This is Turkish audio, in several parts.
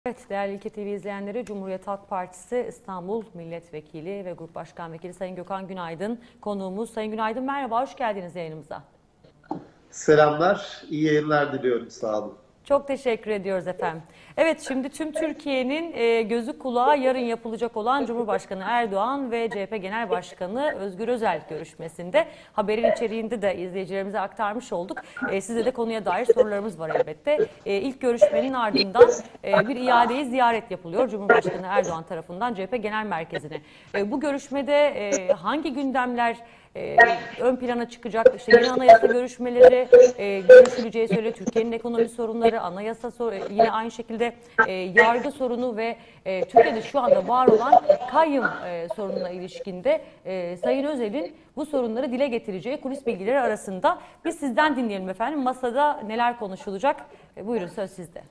Evet, değerli İlke TV izleyenleri, Cumhuriyet Halk Partisi İstanbul Milletvekili ve Grup Başkan Vekili Sayın Gökhan Günaydın konuğumuz. Sayın Günaydın, merhaba, hoş geldiniz yayınımıza. Selamlar, iyi yayınlar diliyorum, sağ olun. Çok teşekkür ediyoruz efendim. Evet, şimdi tüm Türkiye'nin gözü kulağı yarın yapılacak olan Cumhurbaşkanı Erdoğan ve CHP Genel Başkanı Özgür Özel görüşmesinde. Haberin içeriğinde de izleyicilerimize aktarmış olduk. Size de konuya dair sorularımız var elbette. İlk görüşmenin ardından bir iadeyi ziyaret yapılıyor Cumhurbaşkanı Erdoğan tarafından CHP Genel Merkezi'ne. Bu görüşmede hangi gündemler ön plana çıkacak? İşte yeni anayasa görüşmeleri görüşüleceği söyleniyor. Türkiye'nin ekonomi sorunları, anayasa yine aynı şekilde yargı sorunu ve Türkiye'de şu anda var olan kayyum sorununa ilişkinde Sayın Özel'in bu sorunları dile getireceği kulis bilgileri arasında. Biz sizden dinleyelim efendim. Masada neler konuşulacak? Buyurun, söz sizde.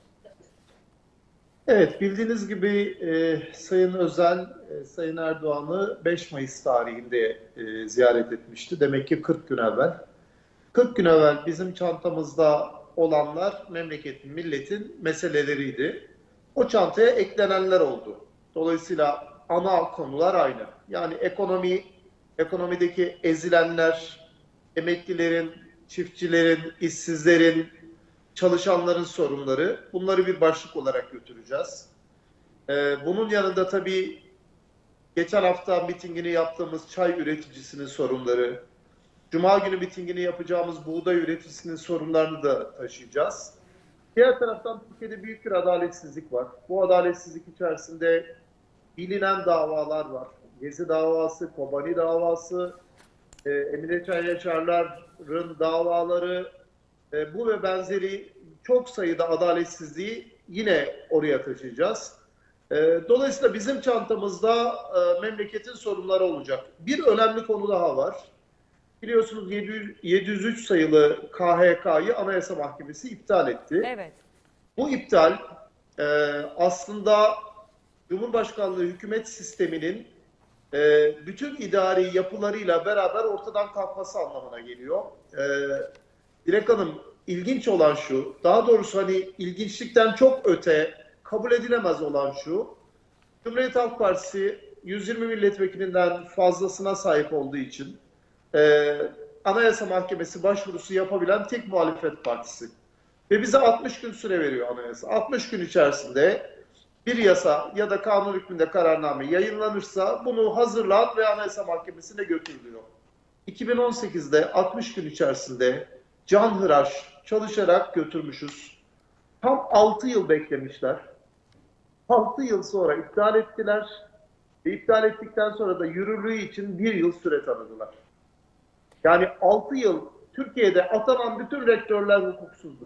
Evet, bildiğiniz gibi Sayın Özel, Sayın Erdoğan'ı 5 Mayıs tarihinde ziyaret etmişti. Demek ki 40 gün evvel. 40 gün evvel bizim çantamızda olanlar memleketin, milletin meseleleriydi. O çantaya eklenenler oldu. Dolayısıyla ana konular aynı. Yani ekonomideki ezilenler, emeklilerin, çiftçilerin, işsizlerin, çalışanların sorunları, bunları bir başlık olarak götüreceğiz. Bunun yanında tabii geçen hafta mitingini yaptığımız çay üreticisinin sorunları, Cuma günü mitingini yapacağımız buğday üreticisinin sorunlarını da taşıyacağız. Diğer taraftan Türkiye'de büyük bir adaletsizlik var. Bu adaletsizlik içerisinde bilinen davalar var. Gezi davası, Kobani davası, Emine Çayyaçarlar'ın davaları, bu ve benzeri çok sayıda adaletsizliği yine oraya taşıyacağız. Dolayısıyla bizim çantamızda memleketin sorunları olacak. Bir önemli konu daha var. Biliyorsunuz 703 sayılı KHK'yı Anayasa Mahkemesi iptal etti. Evet. Bu iptal aslında Cumhurbaşkanlığı hükümet sisteminin bütün idari yapılarıyla beraber ortadan kalkması anlamına geliyor. Dilek Hanım, ilginç olan şu, daha doğrusu hani ilginçlikten çok öte kabul edilemez olan şu, Cumhuriyet Halk Partisi 120 milletvekilinden fazlasına sahip olduğu için Anayasa Mahkemesi başvurusu yapabilen tek muhalefet partisi. Ve bize 60 gün süre veriyor anayasa. 60 gün içerisinde bir yasa ya da kanun hükmünde kararname yayınlanırsa bunu hazırlan ve Anayasa Mahkemesi'ne götürülüyor. 2018'de 60 gün içerisinde canhıraş çalışarak götürmüşüz. Tam 6 yıl beklemişler. 6 yıl sonra iptal ettiler. Ve iptal ettikten sonra da yürürlüğü için 1 yıl süre tanıdılar. Yani 6 yıl Türkiye'de atanan bütün rektörler hukuksuzdur.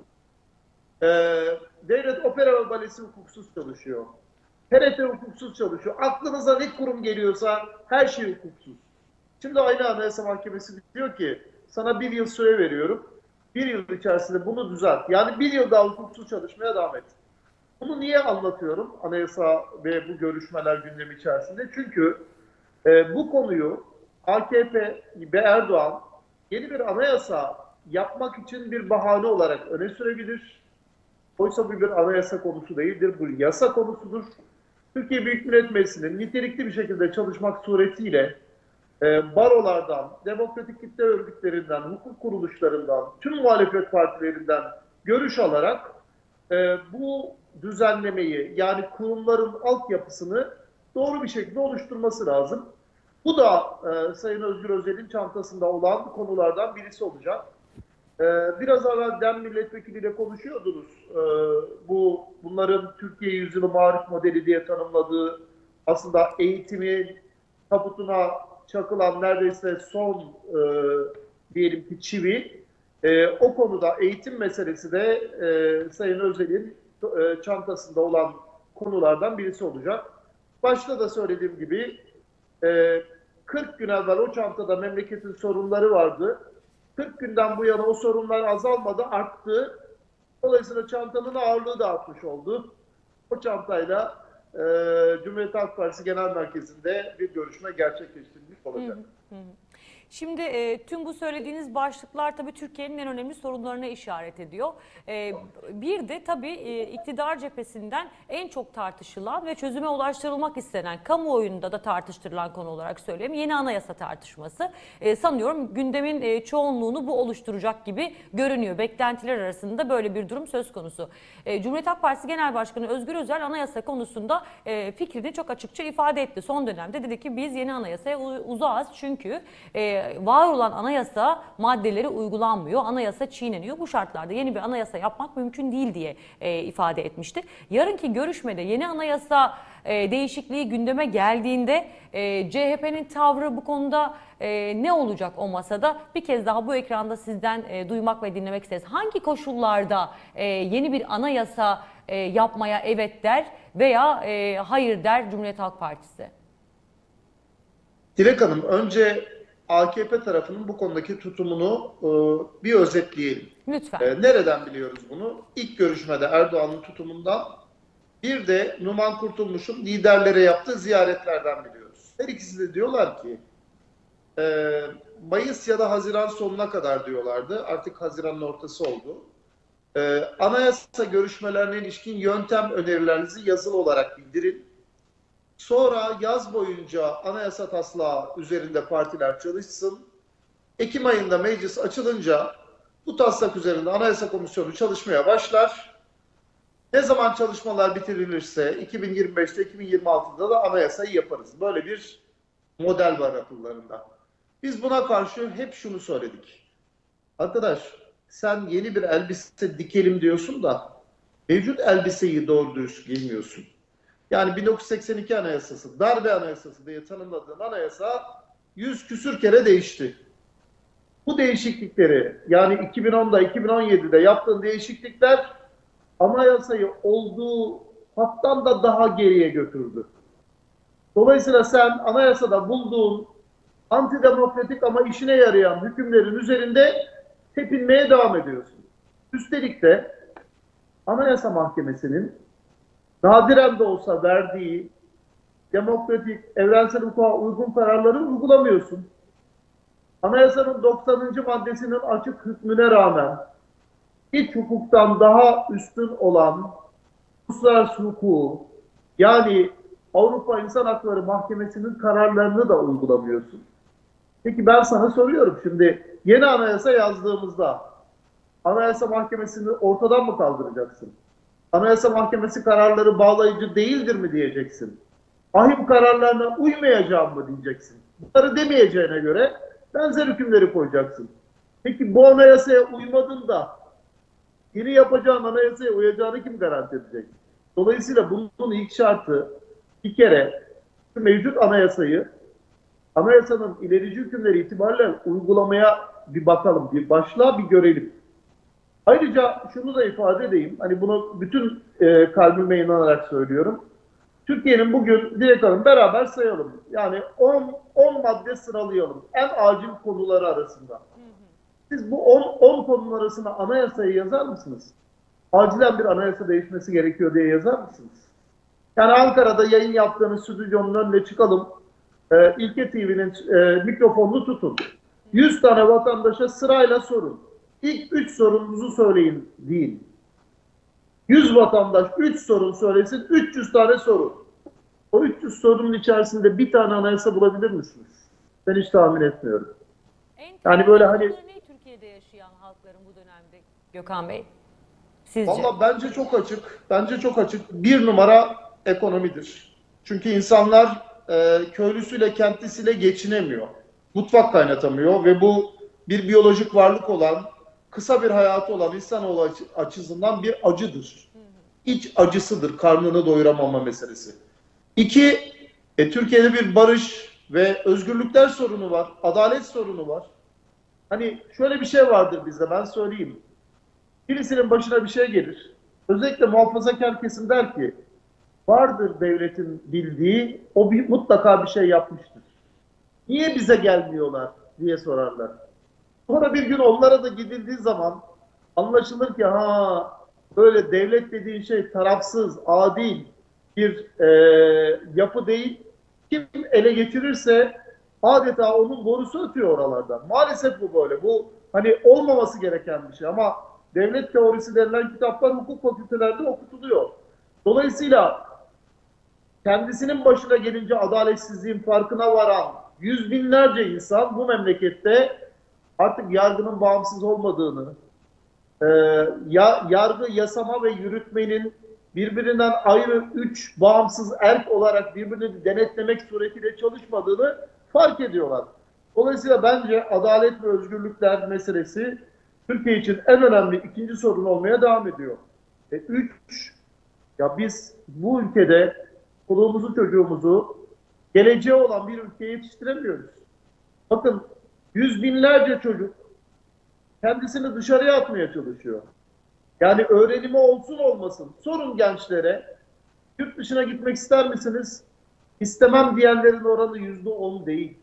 Devlet Opera ve Balesi hukuksuz çalışıyor. TRT hukuksuz çalışıyor. Aklınıza ne kurum geliyorsa her şey hukuksuz. Şimdi aynı Anayasa Mahkemesi diyor ki sana 1 yıl süre veriyorum. 1 yıl içerisinde bunu düzelt. Yani 1 yıl daha hukuksuz çalışmaya devam et. Bunu niye anlatıyorum anayasa ve bu görüşmeler gündemi içerisinde? Çünkü bu konuyu AKP ve Erdoğan yeni bir anayasa yapmak için bir bahane olarak öne sürebilir. Oysa bu bir anayasa konusu değildir, bu yasa konusudur. Türkiye Büyük Millet Meclisi'nin nitelikli bir şekilde çalışmak suretiyle barolardan, demokratik kitle örgütlerinden, hukuk kuruluşlarından, tüm muhalefet partilerinden görüş alarak bu düzenlemeyi, yani kurumların altyapısını doğru bir şekilde oluşturması lazım. Bu da Sayın Özgür Özel'in çantasında olan konulardan birisi olacak. Biraz evvel DEM milletvekiliyle konuşuyordunuz. Bunların Türkiye yüzyılı marif modeli diye tanımladığı, aslında eğitimin tabutuna çakılan neredeyse son diyelim ki çivi. O konuda eğitim meselesi de Sayın Özel'in çantasında olan konulardan birisi olacak. Başta da söylediğim gibi 40 gün evvel o çantada memleketin sorunları vardı. 40 günden bu yana o sorunlar azalmadı, arttı. Dolayısıyla çantanın ağırlığı da artmış oldu. O çantayla Cumhuriyet Halk Partisi Genel Merkezi'nde bir görüşme gerçekleştirilmiş olacak. Şimdi tüm bu söylediğiniz başlıklar tabii Türkiye'nin en önemli sorunlarına işaret ediyor. Bir de tabii iktidar cephesinden en çok tartışılan ve çözüme ulaştırılmak istenen, kamuoyunda da tartıştırılan konu olarak söyleyeyim, yeni anayasa tartışması. Sanıyorum gündemin çoğunluğunu bu oluşturacak gibi görünüyor. Beklentiler arasında böyle bir durum söz konusu. Cumhuriyet Halk Partisi Genel Başkanı Özgür Özel anayasa konusunda fikrini çok açıkça ifade etti. Son dönemde dedi ki biz yeni anayasaya uzağız çünkü var olan anayasa maddeleri uygulanmıyor, anayasa çiğneniyor. Bu şartlarda yeni bir anayasa yapmak mümkün değil diye ifade etmişti. Yarınki görüşmede yeni anayasa değişikliği gündeme geldiğinde CHP'nin tavrı bu konuda ne olacak o masada? Bir kez daha bu ekranda sizden duymak ve dinlemek isteriz. Hangi koşullarda yeni bir anayasa yapmaya evet der veya hayır der Cumhuriyet Halk Partisi? Dilek Hanım, önce AKP tarafının bu konudaki tutumunu bir özetleyelim. Lütfen. Nereden biliyoruz bunu? İlk görüşmede Erdoğan'ın tutumundan, bir de Numan Kurtulmuş'un liderlere yaptığı ziyaretlerden biliyoruz. Her ikisi de diyorlar ki Mayıs ya da Haziran sonuna kadar diyorlardı. Artık Haziran'ın ortası oldu. Anayasa görüşmelerine ilişkin yöntem önerilerinizi yazılı olarak bildirin. Sonra yaz boyunca anayasa taslağı üzerinde partiler çalışsın. Ekim ayında meclis açılınca bu taslak üzerinde anayasa komisyonu çalışmaya başlar. Ne zaman çalışmalar bitirilirse 2025'te 2026'da da anayasayı yaparız. Böyle bir model var akıllarında. Biz buna karşı hep şunu söyledik. Arkadaş, sen yeni bir elbise dikelim diyorsun da mevcut elbiseyi doğru dürüst giymiyorsun. Yani 1982 Anayasası, darbe anayasası diye tanımladığın anayasa 100 küsür kere değişti. Bu değişiklikleri, yani 2010'da 2017'de yaptığın değişiklikler anayasayı olduğu hattan da daha geriye götürdü. Dolayısıyla sen anayasada bulduğun antidemokratik ama işine yarayan hükümlerin üzerinde tepinmeye devam ediyorsun. Üstelik de Anayasa Mahkemesi'nin nadiren de olsa verdiği demokratik, evrensel hukuka uygun kararları uygulamıyorsun. Anayasanın 90. maddesinin açık hükmüne rağmen iç hukuktan daha üstün olan uluslararası hukuku, yani Avrupa İnsan Hakları Mahkemesi'nin kararlarını da uygulamıyorsun. Peki ben sana soruyorum, şimdi yeni anayasa yazdığımızda Anayasa Mahkemesi'ni ortadan mı kaldıracaksın? Anayasa Mahkemesi kararları bağlayıcı değildir mi diyeceksin? Ahim kararlarına uymayacağım mı diyeceksin? Bunları demeyeceğine göre benzer hükümleri koyacaksın. Peki bu anayasaya uymadın da yeni yapacağın anayasaya uyacağını kim garanti edecek? Dolayısıyla bunun ilk şartı bir kere mevcut anayasayı, anayasanın ilerici hükümleri itibariyle uygulamaya bir bakalım, bir başla, bir görelim. Ayrıca şunu da ifade edeyim, hani bunu bütün kalbime inanarak söylüyorum. Türkiye'nin bugün, Dilek Hanım, beraber sayalım. Yani 10 madde sıralayalım en acil konuları arasında. Siz bu 10 konunun arasına anayasayı yazar mısınız? Acilen bir anayasa değişmesi gerekiyor diye yazar mısınız? Yani Ankara'da yayın yaptığınız stüdyonun önüne çıkalım. İlke TV'nin mikrofonunu tutun. 100 tane vatandaşa sırayla sorun. İlk 3 sorunuzu söyleyin değil. 100 vatandaş 3 sorun söylesin, 300 tane soru. O 300 sorunun içerisinde bir tane anayasa bulabilir misiniz? Ben hiç tahmin etmiyorum. Yani böyle hani... Ne Türkiye'de yaşayan halkların bu dönemde Gökhan Bey? Sizce? Valla bence çok açık. Bence çok açık. Bir numara ekonomidir. Çünkü insanlar köylüsüyle, kentlisiyle geçinemiyor. Mutfak kaynatamıyor ve bu bir biyolojik varlık olan, kısa bir hayatı olan insanoğlu açısından bir acıdır. İç acısıdır, karnını doyuramama meselesi. İki, Türkiye'de bir barış ve özgürlükler sorunu var, adalet sorunu var. Hani şöyle bir şey vardır bizde, ben söyleyeyim. Birisinin başına bir şey gelir. Özellikle muhafazakar kesim der ki, vardır devletin bildiği, o mutlaka bir şey yapmıştır. Niye bize gelmiyorlar diye sorarlar. Sonra bir gün onlara da gidildiği zaman anlaşılır ki böyle devlet dediğin şey tarafsız, adil bir yapı değil. Kim ele getirirse adeta onun borusu ötüyor oralardan. Maalesef bu böyle. Bu hani olmaması gereken bir şey ama devlet teorisi denilen kitaplar hukuk fakültelerde okutuluyor. Dolayısıyla kendisinin başına gelince adaletsizliğin farkına varan yüz binlerce insan bu memlekette artık yargının bağımsız olmadığını, yargı, yasama ve yürütmenin birbirinden ayrı üç bağımsız erk olarak birbirini denetlemek suretiyle çalışmadığını fark ediyorlar. Dolayısıyla bence adalet ve özgürlükler meselesi Türkiye için en önemli ikinci sorun olmaya devam ediyor. Üç, ya biz bu ülkede çoluğumuzu çocuğumuzu geleceği olan bir ülkeye yetiştiremiyoruz. Bakın yüz binlerce çocuk kendisini dışarıya atmaya çalışıyor. Yani öğrenimi olsun olmasın. Sorun gençlere, yurt dışına gitmek ister misiniz? İstemem diyenlerin oranı %10 değil.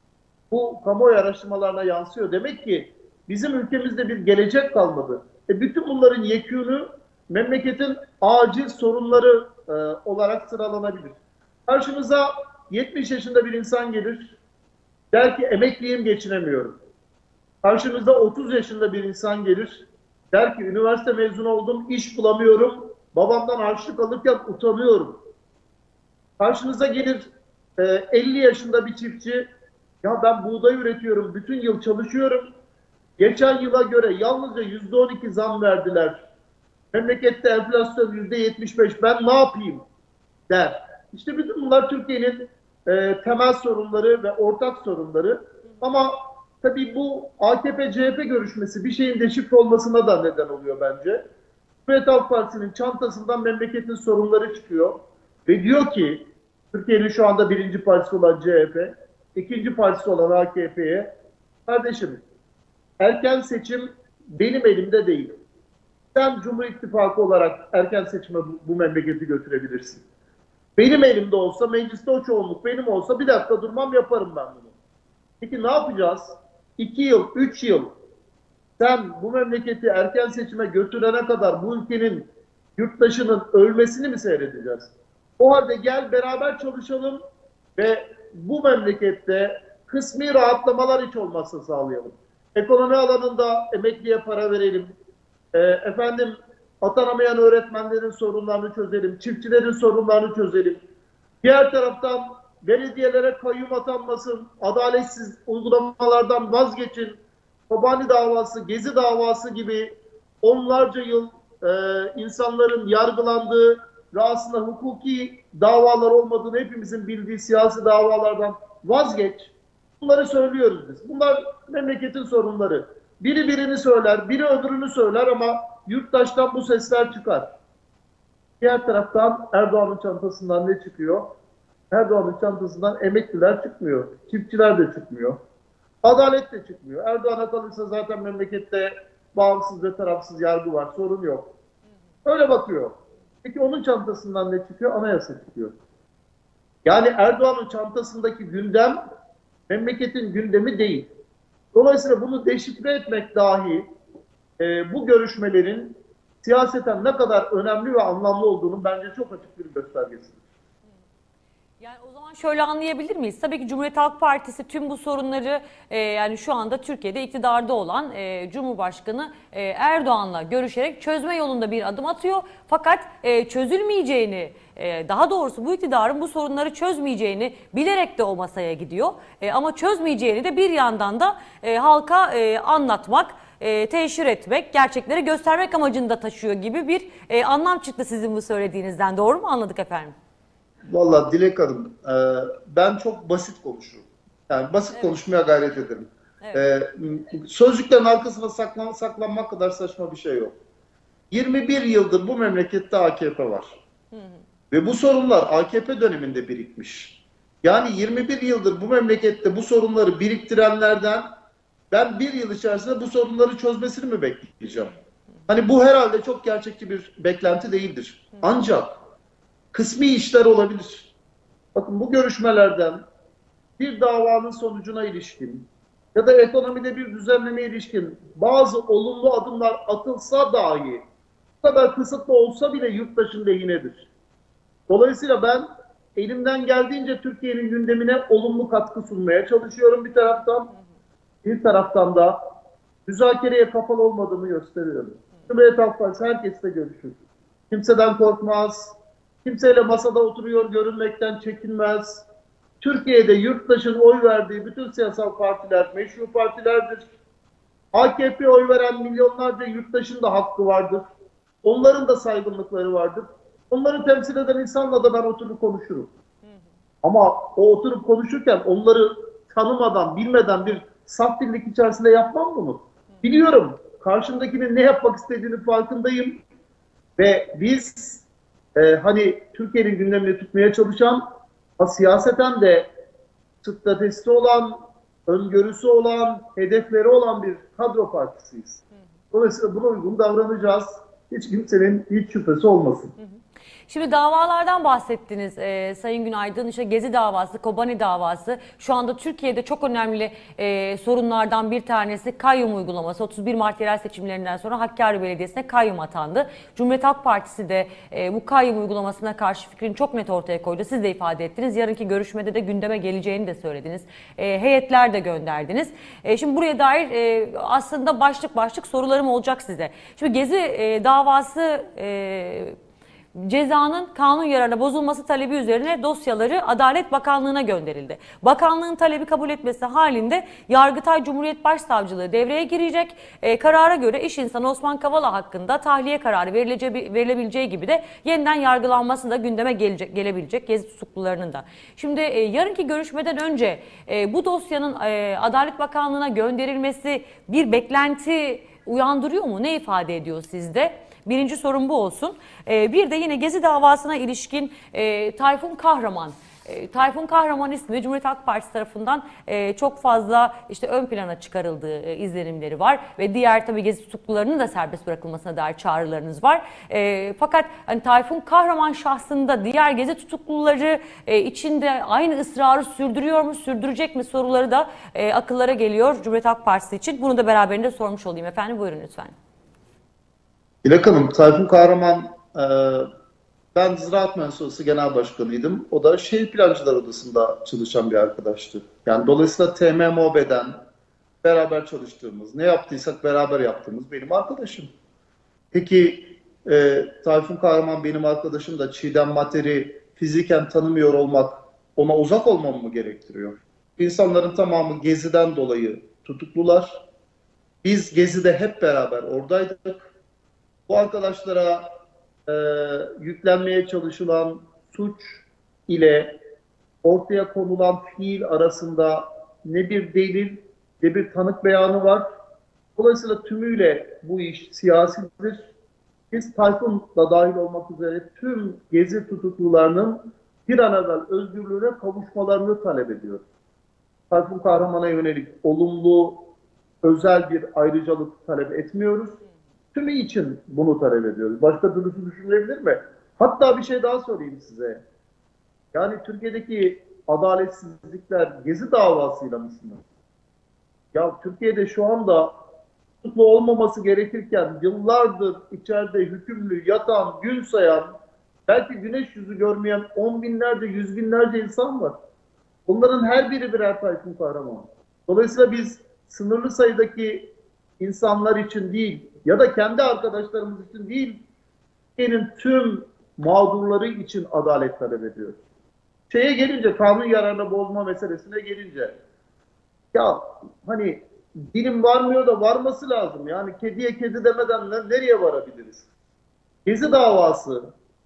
Bu kamuoyu araştırmalarına yansıyor. Demek ki bizim ülkemizde bir gelecek kalmadı. Bütün bunların yekûnu memleketin acil sorunları olarak sıralanabilir. Karşımıza 70 yaşında bir insan gelir, der ki emekliyim, geçinemiyorum. Karşımızda 30 yaşında bir insan gelir, der ki üniversite mezunu oldum, iş bulamıyorum, babamdan harçlık alırken utanıyorum. Karşınıza gelir 50 yaşında bir çiftçi, ya ben buğday üretiyorum, bütün yıl çalışıyorum, geçen yıla göre yalnızca %12 zam verdiler, memlekette enflasyon %75, ben ne yapayım der. İşte bütün bunlar Türkiye'nin temel sorunları ve ortak sorunları. Ama tabii bu AKP-CHP görüşmesi bir şeyin deşifre olmasına da neden oluyor bence. Cumhuriyet Halk Partisi'nin çantasından memleketin sorunları çıkıyor. Ve diyor ki Türkiye'nin şu anda birinci partisi olan CHP, ikinci partisi olan AKP'ye, kardeşim erken seçim benim elimde değil. Sen Cumhur İttifakı olarak erken seçime bu memleketi götürebilirsin. Benim elimde olsa, mecliste o çoğunluk benim olsa bir dakika durmam, yaparım ben bunu. Peki ne yapacağız? 2 yıl, 3 yıl sen bu memleketi erken seçime götürene kadar bu ülkenin yurttaşının ölmesini mi seyredeceğiz? O halde gel beraber çalışalım ve bu memlekette kısmi rahatlamalar hiç olmazsa sağlayalım. Ekonomi alanında emekliye para verelim. Atanamayan öğretmenlerin sorunlarını çözelim. Çiftçilerin sorunlarını çözelim. Diğer taraftan belediyelere kayyum atanmasın. Adaletsiz uygulamalardan vazgeçin. Kobani davası, Gezi davası gibi onlarca yıl insanların yargılandığı ve aslında hukuki davalar olmadığını hepimizin bildiği siyasi davalardan vazgeç. Bunları söylüyoruz biz. Bunlar memleketin sorunları. Biri birini söyler, biri öbürünü söyler ama yurttaştan bu sesler çıkar. Diğer taraftan Erdoğan'ın çantasından ne çıkıyor? Erdoğan'ın çantasından emekliler çıkmıyor. Çiftçiler de çıkmıyor. Adalet de çıkmıyor. Erdoğan'a kalırsa zaten memlekette bağımsız ve tarafsız yargı var. Sorun yok. Öyle bakıyor. Peki onun çantasından ne çıkıyor? Anayasa çıkıyor. Yani Erdoğan'ın çantasındaki gündem memleketin gündemi değil. Dolayısıyla bunu deşifre etmek dahi bu görüşmelerin siyaseten ne kadar önemli ve anlamlı olduğunu bence çok açık bir göstergesidir. Yani o zaman şöyle anlayabilir miyiz? Tabii ki Cumhuriyet Halk Partisi tüm bu sorunları yani şu anda Türkiye'de iktidarda olan Cumhurbaşkanı Erdoğan'la görüşerek çözme yolunda bir adım atıyor. Fakat çözülmeyeceğini, daha doğrusu bu iktidarın bu sorunları çözmeyeceğini bilerek de o masaya gidiyor. Ama çözmeyeceğini de bir yandan da halka anlatmak, teşhir etmek, gerçekleri göstermek amacında taşıyor gibi bir anlam çıktı sizin bu söylediğinizden. Doğru mu anladık efendim? Vallahi Dilek Hanım, ben çok basit konuşurum. Yani basit konuşmaya gayret ederim. Evet. Sözcüklerin arkasına saklanmak kadar saçma bir şey yok. 21 yıldır bu memlekette AKP var. Hı hı. Ve bu sorunlar AKP döneminde birikmiş. Yani 21 yıldır bu memlekette bu sorunları biriktirenlerden ben bir yıl içerisinde bu sorunları çözmesini mi bekleyeceğim? Hani bu herhalde çok gerçekçi bir beklenti değildir. Ancak kısmi işler olabilir. Bakın bu görüşmelerden bir davanın sonucuna ilişkin ya da ekonomide bir düzenlemeye ilişkin bazı olumlu adımlar atılsa dahi bu kadar kısıtlı olsa bile yurttaşın lehinedir. Dolayısıyla ben elimden geldiğince Türkiye'nin gündemine olumlu katkı sunmaya çalışıyorum bir taraftan. Bir taraftan da müzakereye kapalı olmadığımı gösteriyorum. Cumhuriyet Halk Partisi herkesle görüşür. Kimseden korkmaz. Kimseyle masada oturuyor görünmekten çekinmez. Türkiye'de yurttaşın oy verdiği bütün siyasal partiler meşru partilerdir. AKP'ye oy veren milyonlarca yurttaşın da hakkı vardır. Onların da saygınlıkları vardır. Onları temsil eden insanla da ben oturup konuşurum. Ama o oturup konuşurken onları tanımadan, bilmeden bir saf dillik içerisinde yapmam bunu. Biliyorum. Karşımdakinin ne yapmak istediğini farkındayım. Ve biz hani Türkiye'nin gündemini tutmaya çalışan, siyaseten de stratejisi olan, öngörüsü olan, hedefleri olan bir kadro partisiyiz. Dolayısıyla buna uygun davranacağız. Hiç kimsenin hiç şüphesi olmasın. Şimdi davalardan bahsettiniz Sayın Günaydın. İşte Gezi davası, Kobani davası. Şu anda Türkiye'de çok önemli sorunlardan bir tanesi kayyum uygulaması. 31 Mart yerel seçimlerinden sonra Hakkari Belediyesi'ne kayyum atandı. Cumhuriyet Halk Partisi de bu kayyum uygulamasına karşı fikrini çok net ortaya koydu. Siz de ifade ettiniz. Yarınki görüşmede de gündeme geleceğini de söylediniz. Heyetler de gönderdiniz. Şimdi buraya dair aslında başlık başlık sorularım olacak size. Şimdi Gezi davası cezanın kanun yararına bozulması talebi üzerine dosyaları Adalet Bakanlığı'na gönderildi. Bakanlığın talebi kabul etmesi halinde Yargıtay Cumhuriyet Başsavcılığı devreye girecek. Karara göre iş insanı Osman Kavala hakkında tahliye kararı verilebileceği gibi de yeniden yargılanması da gündeme gelebilecek Gezi tutuklularının da. Şimdi yarınki görüşmeden önce bu dosyanın Adalet Bakanlığı'na gönderilmesi bir beklenti uyandırıyor mu? Ne ifade ediyor sizde? Birinci sorum bu olsun. Bir de yine Gezi davasına ilişkin Tayfun Kahraman. Tayfun Kahraman ismi Cumhuriyet Halk Partisi tarafından çok fazla işte ön plana çıkarıldığı izlenimleri var ve diğer tabii Gezi tutuklularının da serbest bırakılmasına dair çağrılarınız var. Fakat hani Tayfun Kahraman şahsında diğer Gezi tutukluları içinde aynı ısrarı sürdürüyor mu, sürdürecek mi soruları da akıllara geliyor Cumhuriyet Halk Partisi için. Bunu da beraberinde sormuş olayım efendim. Buyurun lütfen. İlek Hanım, Tayfun Kahraman, ben Ziraat Mühendisliği Odası Genel Başkanıydım. O da Şehir Plancılar Odası'nda çalışan bir arkadaştı. Yani dolayısıyla TMMOB'den beraber çalıştığımız, ne yaptıysak beraber yaptığımız benim arkadaşım. Peki Tayfun Kahraman benim arkadaşım da Çiğdem Mater'i fiziken tanımıyor olmak ona uzak olmamı mı gerektiriyor? İnsanların tamamı Gezi'den dolayı tutuklular. Biz Gezi'de hep beraber oradaydık. Bu arkadaşlara yüklenmeye çalışılan suç ile ortaya konulan fiil arasında ne bir delil ne bir tanık beyanı var. Dolayısıyla tümüyle bu iş siyasidir. Biz Tayfun da dahil olmak üzere tüm Gezi tutuklularının bir an evvel özgürlüğüne kavuşmalarını talep ediyoruz. Tayfun Kahraman'a yönelik olumlu, özel bir ayrıcalık talep etmiyoruz. Tümü için bunu talep ediyoruz. Başka türlüsü düşünülebilir mi? Hatta bir şey daha sorayım size. Yani Türkiye'deki adaletsizlikler Gezi davasıyla mı sınırlı? Ya Türkiye'de şu anda tutuklu olmaması gerekirken yıllardır içeride hükümlü, yatan, gün sayan, belki güneş yüzü görmeyen on binlerce, yüz binlerce insan var. Bunların her biri birer Tayfun Kahraman. Dolayısıyla biz sınırlı sayıdaki insanlar için değil ya da kendi arkadaşlarımız için değil, Türkiye'nin tüm mağdurları için adalet talep ediyoruz. Şeye gelince, kanun yararına bozma meselesine gelince, ya hani dilim varmıyor da varması lazım. Yani kediye kedi demeden nereye varabiliriz? Gezi davası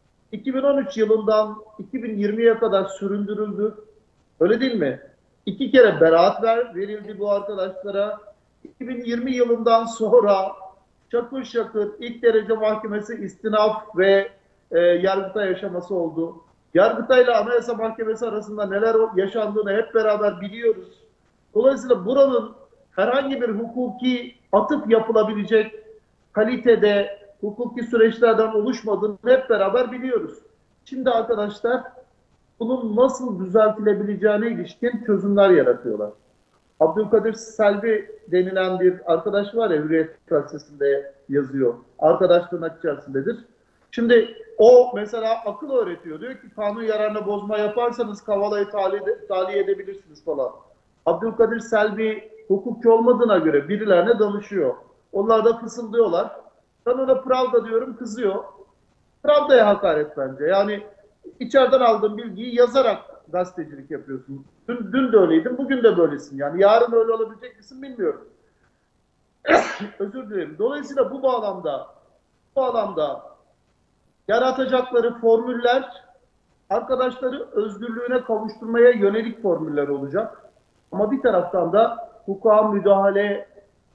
2013 yılından 2020'ye kadar süründürüldü. Öyle değil mi? 2 kere beraat verildi bu arkadaşlara. 2020 yılından sonra şakır şakır ilk derece mahkemesi istinaf ve Yargıtay aşaması oldu. Yargıtay ile Anayasa Mahkemesi arasında neler yaşandığını hep beraber biliyoruz. Dolayısıyla buranın herhangi bir hukuki atıf yapılabilecek kalitede hukuki süreçlerden oluşmadığını hep beraber biliyoruz. Şimdi arkadaşlar bunun nasıl düzeltilebileceğine ilişkin çözümler yaratıyorlar. Abdülkadir Selvi denilen bir arkadaş var ya, Hürriyet gazetesinde yazıyor. Arkadaş tırnak içerisindedir. Şimdi o mesela akıl öğretiyor. Diyor ki kanun yararına bozma yaparsanız Kavala'yı tahliye edebilirsiniz falan. Abdülkadir Selvi hukukçu olmadığına göre birilerine danışıyor. Onlar da fısıldıyorlar. Ben ona Pravda diyorum, kızıyor. Pravda'ya hakaret bence. Yani içeriden aldığın bilgiyi yazarak gazetecilik yapıyorsun. Dün de öyleydin, bugün de böylesin. Yani yarın öyle olabilecek misin bilmiyorum. Özür dilerim. Dolayısıyla bu bağlamda yaratacakları formüller arkadaşları özgürlüğüne kavuşturmaya yönelik formüller olacak. Ama bir taraftan da hukuka müdahale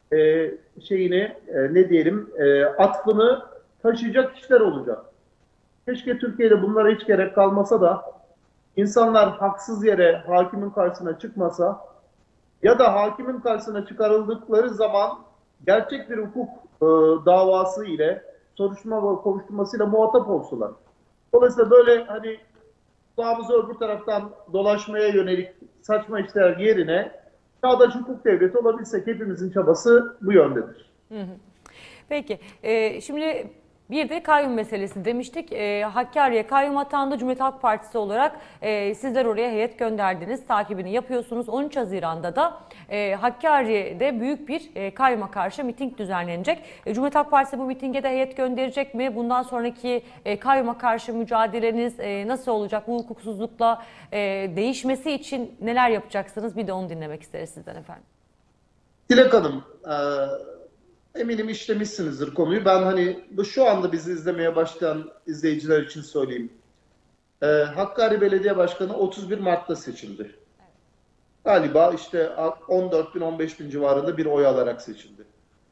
atfını taşıyacak kişiler olacak. Keşke Türkiye'de bunlara hiç gerek kalmasa da insanlar haksız yere hakimin karşısına çıkmasa ya da hakimin karşısına çıkarıldıkları zaman gerçek bir hukuk davası ile soruşturma ve kovuşturmasıyla muhatap olsular. Dolayısıyla böyle hani kulağımızı öbür taraftan dolaşmaya yönelik saçma işler yerine çağdaş hukuk devleti olabilsek hepimizin çabası bu yöndedir. Peki, şimdi bir de kayyum meselesi demiştik. Hakkari'ye kayyum atandı. Cumhuriyet Halk Partisi olarak sizler oraya heyet gönderdiniz. Takibini yapıyorsunuz. 13 Haziran'da da Hakkari'de büyük bir kayyuma karşı miting düzenlenecek. Cumhuriyet Halk Partisi bu mitinge de heyet gönderecek mi? Bundan sonraki kayyuma karşı mücadeleniz nasıl olacak? Bu hukuksuzlukla değişmesi için neler yapacaksınız? Bir de onu dinlemek isteriz sizden efendim. Dilek Hanım, eminim işlemişsinizdir konuyu. Ben hani şu anda bizi izlemeye başlayan izleyiciler için söyleyeyim. Hakkari Belediye Başkanı 31 Mart'ta seçildi. Galiba işte 14 bin 15 bin civarında bir oy alarak seçildi.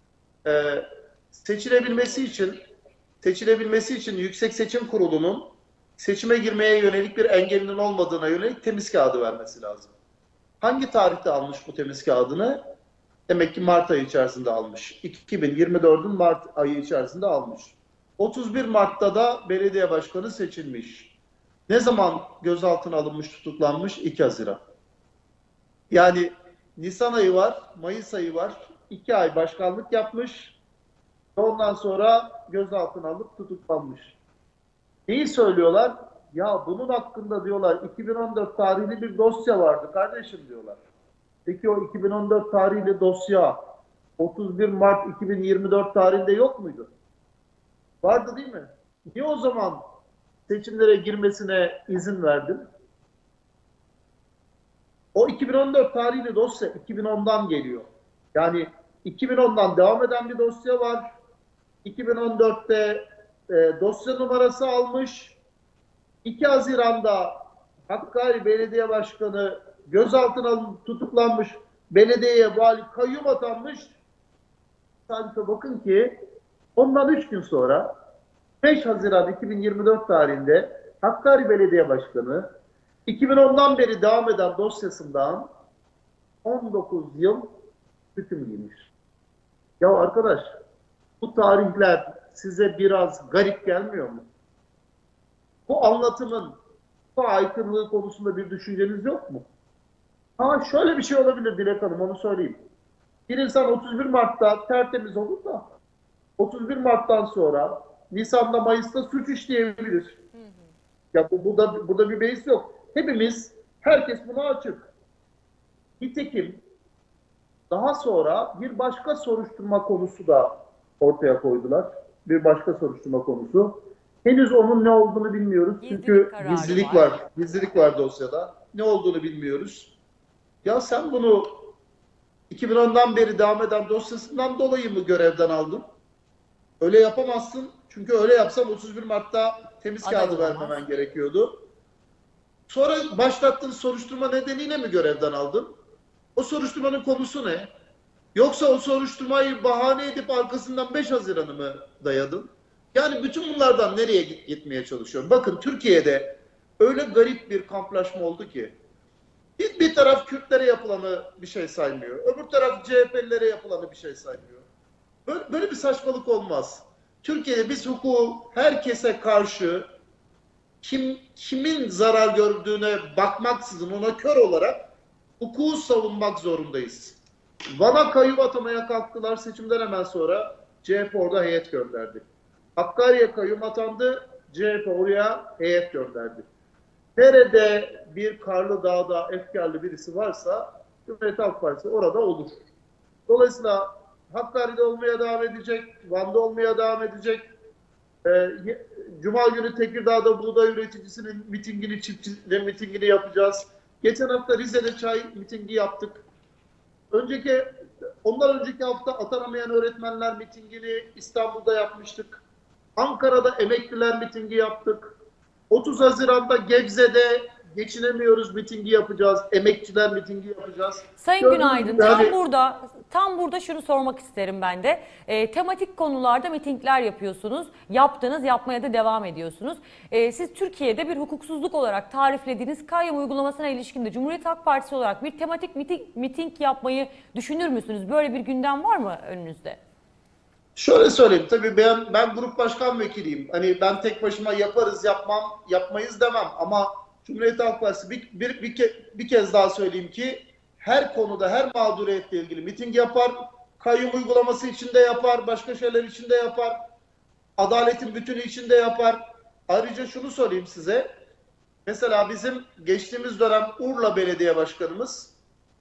Seçilebilmesi için Yüksek Seçim Kurulu'nun seçime girmeye yönelik bir engelinin olmadığına yönelik temiz kağıdı vermesi lazım. Hangi tarihte almış bu temiz kağıdını? Demek ki Mart ayı içerisinde almış. 2024'ün Mart ayı içerisinde almış. 31 Mart'ta da belediye başkanı seçilmiş. Ne zaman gözaltına alınmış, tutuklanmış? 2 Haziran. Yani Nisan ayı var, Mayıs ayı var. 2 ay başkanlık yapmış. Ondan sonra gözaltına alıp tutuklanmış. Neyi söylüyorlar? Ya bunun hakkında diyorlar 2014 tarihli bir dosya vardı kardeşim diyorlar. Peki o 2014 tarihli dosya 31 Mart 2024 tarihinde yok muydu? Vardı değil mi? Niye o zaman seçimlere girmesine izin verdin? O 2014 tarihli dosya 2010'dan geliyor. Yani 2010'dan devam eden bir dosya var. 2014'te dosya numarası almış. 2 Haziran'da Hakkari Belediye Başkanı gözaltına alınıp tutuklanmış, belediyeye vali kayyum atanmış. Sadece bakın ki ondan 3 gün sonra 5 Haziran 2024 tarihinde Hakkari Belediye Başkanı 2010'dan beri devam eden dosyasından 19 yıl hüküm giymiş. Ya arkadaş bu tarihler size biraz garip gelmiyor mu? Bu anlatımın bu aykırılığı konusunda bir düşünceniz yok mu? Ama şöyle bir şey olabilir Dilek Hanım, onu söyleyeyim. Bir insan 31 Mart'ta tertemiz olur da 31 Mart'tan sonra Nisan'da Mayıs'ta suç işleyebilir. Ya burada bir beis yok. Herkes buna açık. Nitekim daha sonra bir başka soruşturma konusu da ortaya koydular. Bir başka soruşturma konusu. Henüz onun ne olduğunu bilmiyoruz. Çünkü gizlilik var dosyada. Ne olduğunu bilmiyoruz. Ya sen bunu 2010'dan beri devam eden dosyasından dolayı mı görevden aldın? Öyle yapamazsın. Çünkü öyle yapsam 31 Mart'ta temiz kağıdı vermemen gerekiyordu. Sonra başlattığın soruşturma nedeniyle mi görevden aldın? O soruşturmanın konusu ne? Yoksa o soruşturmayı bahane edip arkasından 5 Haziran'ı mı dayadın? Yani bütün bunlardan nereye gitmeye çalışıyorum? Bakın Türkiye'de öyle garip bir kamplaşma oldu ki bir taraf Kürtlere yapılanı bir şey saymıyor. Öbür taraf CHP'lilere yapılanı bir şey saymıyor. Böyle bir saçmalık olmaz. Türkiye'de biz hukuku herkese karşı kimin zarar gördüğüne bakmaksızın ona kör olarak hukuku savunmak zorundayız. Van'a kayyum atamaya kalktılar seçimden hemen sonra CHP orada heyet gönderdi. Hakkari'ye kayyum atandı. CHP oraya heyet gönderdi. Nerede bir karlı dağda efkarlı birisi varsa Cumhuriyet Halk Partisi orada olur. Dolayısıyla Hakkari'de olmaya devam edecek, Van'da olmaya devam edecek. Cuma günü Tekirdağ'da buğday üreticisinin mitingini, çiftçinin mitingini yapacağız. Geçen hafta Rize'de çay mitingi yaptık. Ondan önceki hafta atanamayan öğretmenler mitingini İstanbul'da yapmıştık. Ankara'da emekliler mitingi yaptık. 30 Haziran'da Gebze'de geçinemiyoruz mitingi yapacağız. Emekçiler mitingi yapacağız. Sayın Günaydın, Yani, tam burada şunu sormak isterim ben de. Tematik konularda mitingler yapıyorsunuz. Yaptınız, yapmaya da devam ediyorsunuz. Siz Türkiye'de bir hukuksuzluk olarak tariflediğiniz kayyum uygulamasına ilişkin de Cumhuriyet Halk Partisi olarak bir tematik miting yapmayı düşünür müsünüz? Böyle bir gündem var mı önünüzde? şöyle söyleyeyim, tabii ben grup başkan vekiliyim. Hani ben tek başıma yaparız, yapmayız demem. Ama Cumhuriyet Halk Partisi bir kez daha söyleyeyim ki her konuda, her mağduriyetle ilgili miting yapar, kayyum uygulaması içinde yapar, başka şeyler içinde yapar, adaletin bütünü içinde yapar. Ayrıca şunu söyleyeyim size. Mesela bizim geçtiğimiz dönem Urla Belediye Başkanımız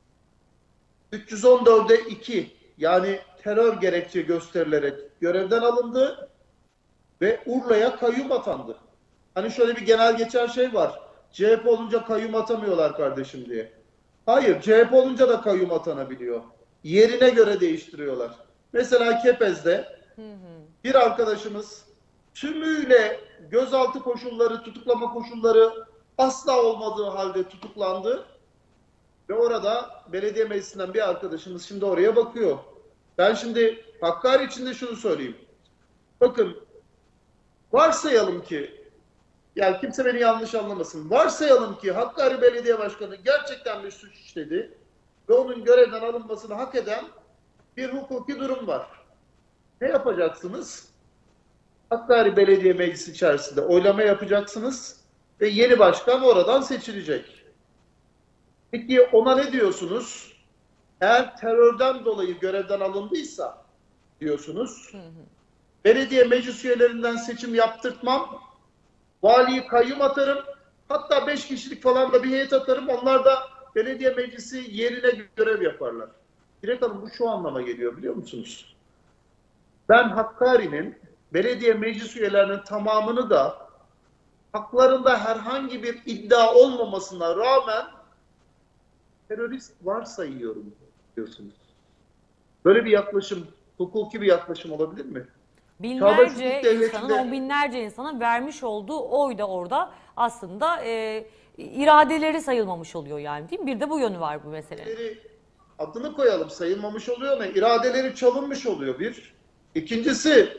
314'e 2 yani terör gerekçe gösterilerek görevden alındı ve Urla'ya kayyum atandı. Hani şöyle bir genel geçer şey var. CHP olunca kayyum atamıyorlar kardeşim diye. Hayır, CHP olunca da kayyum atanabiliyor. Yerine göre değiştiriyorlar. Mesela Kepez'de bir arkadaşımız tümüyle gözaltı koşulları, tutuklama koşulları asla olmadığı halde tutuklandı. Ve orada belediye meclisinden bir arkadaşımız şimdi oraya bakıyor. Ben şimdi Hakkari için de şunu söyleyeyim. Bakın, varsayalım ki, yani kimse beni yanlış anlamasın. Varsayalım ki Hakkari Belediye Başkanı gerçekten bir suç işledi ve onun görevden alınmasını hak eden bir hukuki durum var. Ne yapacaksınız? Hakkari Belediye Meclisi içerisinde oylama yapacaksınız ve yeni başkan oradan seçilecek. Peki ona ne diyorsunuz? Eğer terörden dolayı görevden alındıysa diyorsunuz, belediye meclis üyelerinden seçim yaptırtmam, valiyi kayyum atarım, hatta 5 kişilik falan da bir heyet atarım, onlar da belediye meclisi yerine görev yaparlar. Dilek Hanım, bu şu anlama geliyor biliyor musunuz? Ben Hakkari'nin belediye meclis üyelerinin tamamını da haklarında herhangi bir iddia olmamasına rağmen terörist varsayıyorum diyorsunuz. Böyle bir yaklaşım, hukuki bir yaklaşım olabilir mi? Binlerce insanın, on binlerce insana vermiş olduğu oy da orada aslında iradeleri sayılmamış oluyor yani, değil mi? Bir de bu yönü var bu meselenin. Adını koyalım, sayılmamış oluyor ne? İradeleri çalınmış oluyor bir. İkincisi,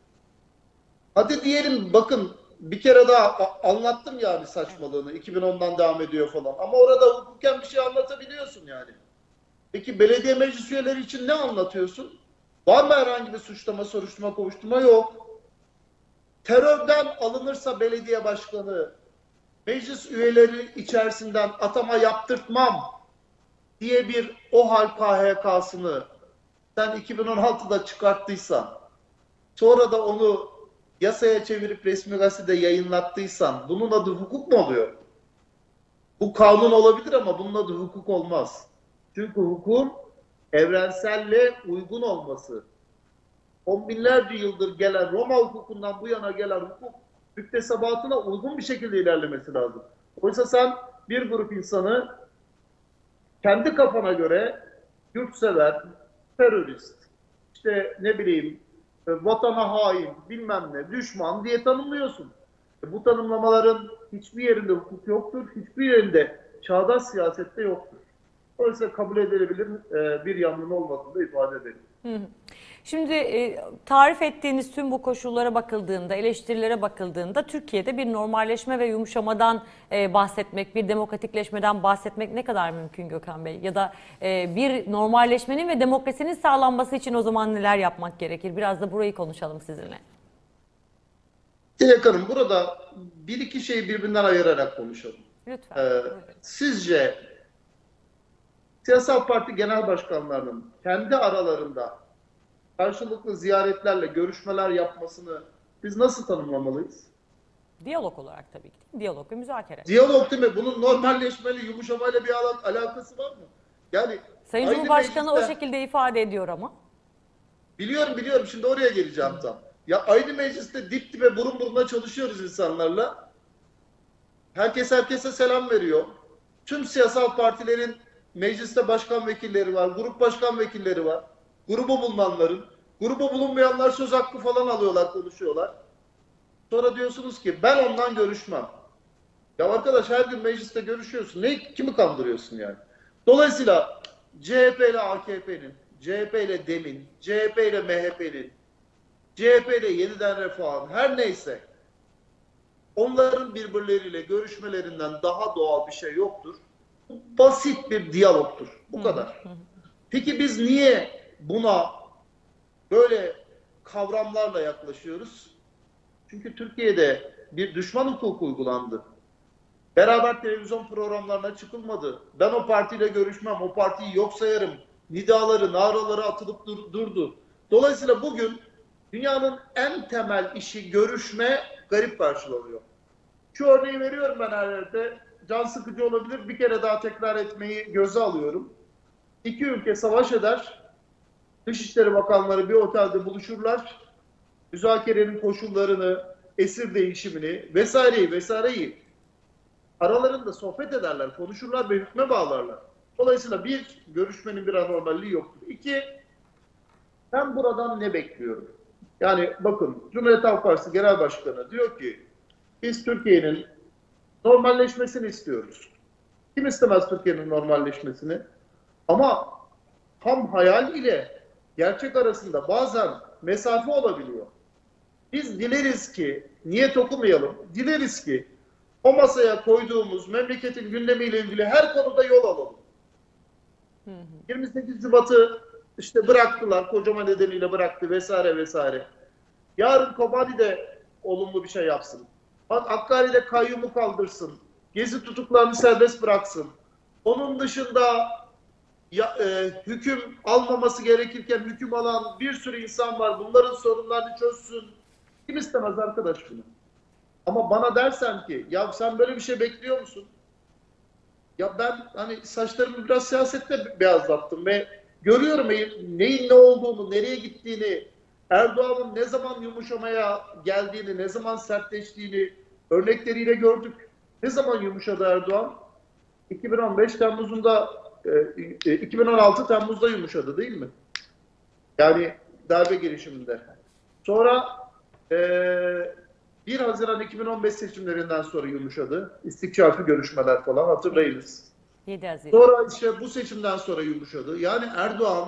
hadi diyelim bakın bir kere daha anlattım yani saçmalığını. 2010'dan devam ediyor falan. Ama orada hukuken bir şey anlatabiliyorsun yani. Peki belediye meclis üyeleri için ne anlatıyorsun? Var mı herhangi bir suçlama, soruşturma, kovuşturma? Yok. Terörden alınırsa belediye başkanı, meclis üyeleri içerisinden atama yaptırtmam diye bir OHAL KHK'sını sen 2016'da çıkarttıysan, sonra da onu yasaya çevirip resmi gazetede yayınlattıysan, bunun adı hukuk mu oluyor? Bu kanun olabilir ama bunun adı hukuk olmaz. Çünkü hukukun evrenselle uygun olması, on binlerce yıldır gelen Roma hukukundan bu yana gelen hukuk müktesebatına uygun bir şekilde ilerlemesi lazım. Oysa sen bir grup insanı kendi kafana göre yurtsever, terörist, işte ne bileyim vatana hain, bilmem ne, düşman diye tanımlıyorsun. Bu tanımlamaların hiçbir yerinde hukuk yoktur, hiçbir yerinde çağdaş siyasette yoktur. Oysa kabul edilebilir bir yanlının olmadığını da ifade edelim. Şimdi tarif ettiğiniz tüm bu koşullara bakıldığında, eleştirilere bakıldığında Türkiye'de bir normalleşme ve yumuşamadan bahsetmek, bir demokratikleşmeden bahsetmek ne kadar mümkün Gökhan Bey? Ya da bir normalleşmenin ve demokrasinin sağlanması için o zaman neler yapmak gerekir? Biraz da burayı konuşalım sizinle. Dilek Hanım, burada bir iki şeyi birbirinden ayırarak konuşalım. Lütfen. Sizce siyasal parti genel başkanlarının kendi aralarında karşılıklı ziyaretlerle görüşmeler yapmasını biz nasıl tanımlamalıyız? Diyalog olarak tabii ki. Diyalog ve müzakere. Diyalog değil mi? Bunun normalleşmeli, yumuşamayla bir alakası var mı? Yani Sayın aynı Cumhurbaşkanı o mecliste, şekilde ifade ediyor ama. biliyorum şimdi oraya geleceğim tam. Ya aynı mecliste dip dibe burun buruna çalışıyoruz insanlarla. Herkes herkese selam veriyor. Tüm siyasal partilerin mecliste başkan vekilleri var, grup başkan vekilleri var. Grubu bulunanların, grubu bulunmayanlar söz hakkı falan alıyorlar, konuşuyorlar. Sonra diyorsunuz ki ben ondan görüşmem. Ya arkadaş her gün mecliste görüşüyorsun. Kimi kandırıyorsun yani? Dolayısıyla CHP ile AKP'nin, CHP ile DEM'in, CHP ile MHP'nin, CHP ile Yeniden Refah'ın her neyse onların birbirleriyle görüşmelerinden daha doğal bir şey yoktur. Bu basit bir diyalogtur. Bu kadar. Peki biz niye buna böyle kavramlarla yaklaşıyoruz? Çünkü Türkiye'de bir düşman hukuku uygulandı. Beraber televizyon programlarına çıkılmadı. Ben o partiyle görüşmem, o partiyi yok sayarım. Nidaları, naraları atılıp durdu. Dolayısıyla bugün dünyanın en temel işi görüşme garip karşılanıyor. Şu örneği veriyorum ben her yerde. Can sıkıcı olabilir. Bir kere daha tekrar etmeyi göze alıyorum. İki ülke savaş eder. Dışişleri Bakanları bir otelde buluşurlar. Müzakerenin koşullarını, esir değişimini vesaireyi aralarında sohbet ederler, konuşurlar ve hükme bağlarlar. Dolayısıyla bir, görüşmenin bir anormalliği yoktur. İki, ben buradan ne bekliyorum? Yani bakın, Cumhuriyet Halk Partisi Genel Başkanı diyor ki, biz Türkiye'nin normalleşmesini istiyoruz. Kim istemez Türkiye'nin normalleşmesini? Ama ham hayal ile gerçek arasında bazen mesafe olabiliyor. Biz dileriz ki, niyet okumayalım, dileriz ki o masaya koyduğumuz memleketin gündemiyle ilgili her konuda yol alalım. 28 Şubat'ı işte bıraktılar, kocama nedeniyle bıraktı vesaire. Yarın Kobani de olumlu bir şey yapsın. Hakkari'de kayyumu kaldırsın. Gezi tutuklarını serbest bıraksın. Onun dışında hüküm almaması gerekirken hüküm alan bir sürü insan var. Bunların sorunlarını çözsün. Kim istemez arkadaş bunu? Ama bana dersen ki ya sen böyle bir şey bekliyor musun? Ya ben hani saçlarımı biraz siyasette beyazlattım ve görüyorum neyin ne olduğunu, nereye gittiğini, Erdoğan'ın ne zaman yumuşamaya geldiğini, ne zaman sertleştiğini örnekleriyle gördük. Ne zaman yumuşadı Erdoğan? 2016 Temmuz'da yumuşadı değil mi? Yani darbe girişiminde. Sonra 1 Haziran 2015 seçimlerinden sonra yumuşadı. İstikşafi görüşmeler falan hatırlayınız. 7 Haziran. Sonra işte bu seçimden sonra yumuşadı. Yani Erdoğan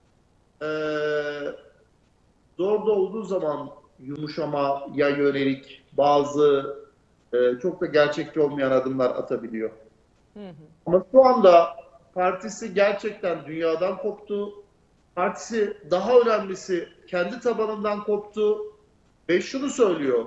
zorda olduğu zaman yumuşamaya yönelik bazı çok da gerçekçi olmayan adımlar atabiliyor. Ama şu anda partisi gerçekten dünyadan koptu. Partisi daha önemlisi kendi tabanından koptu ve şunu söylüyor.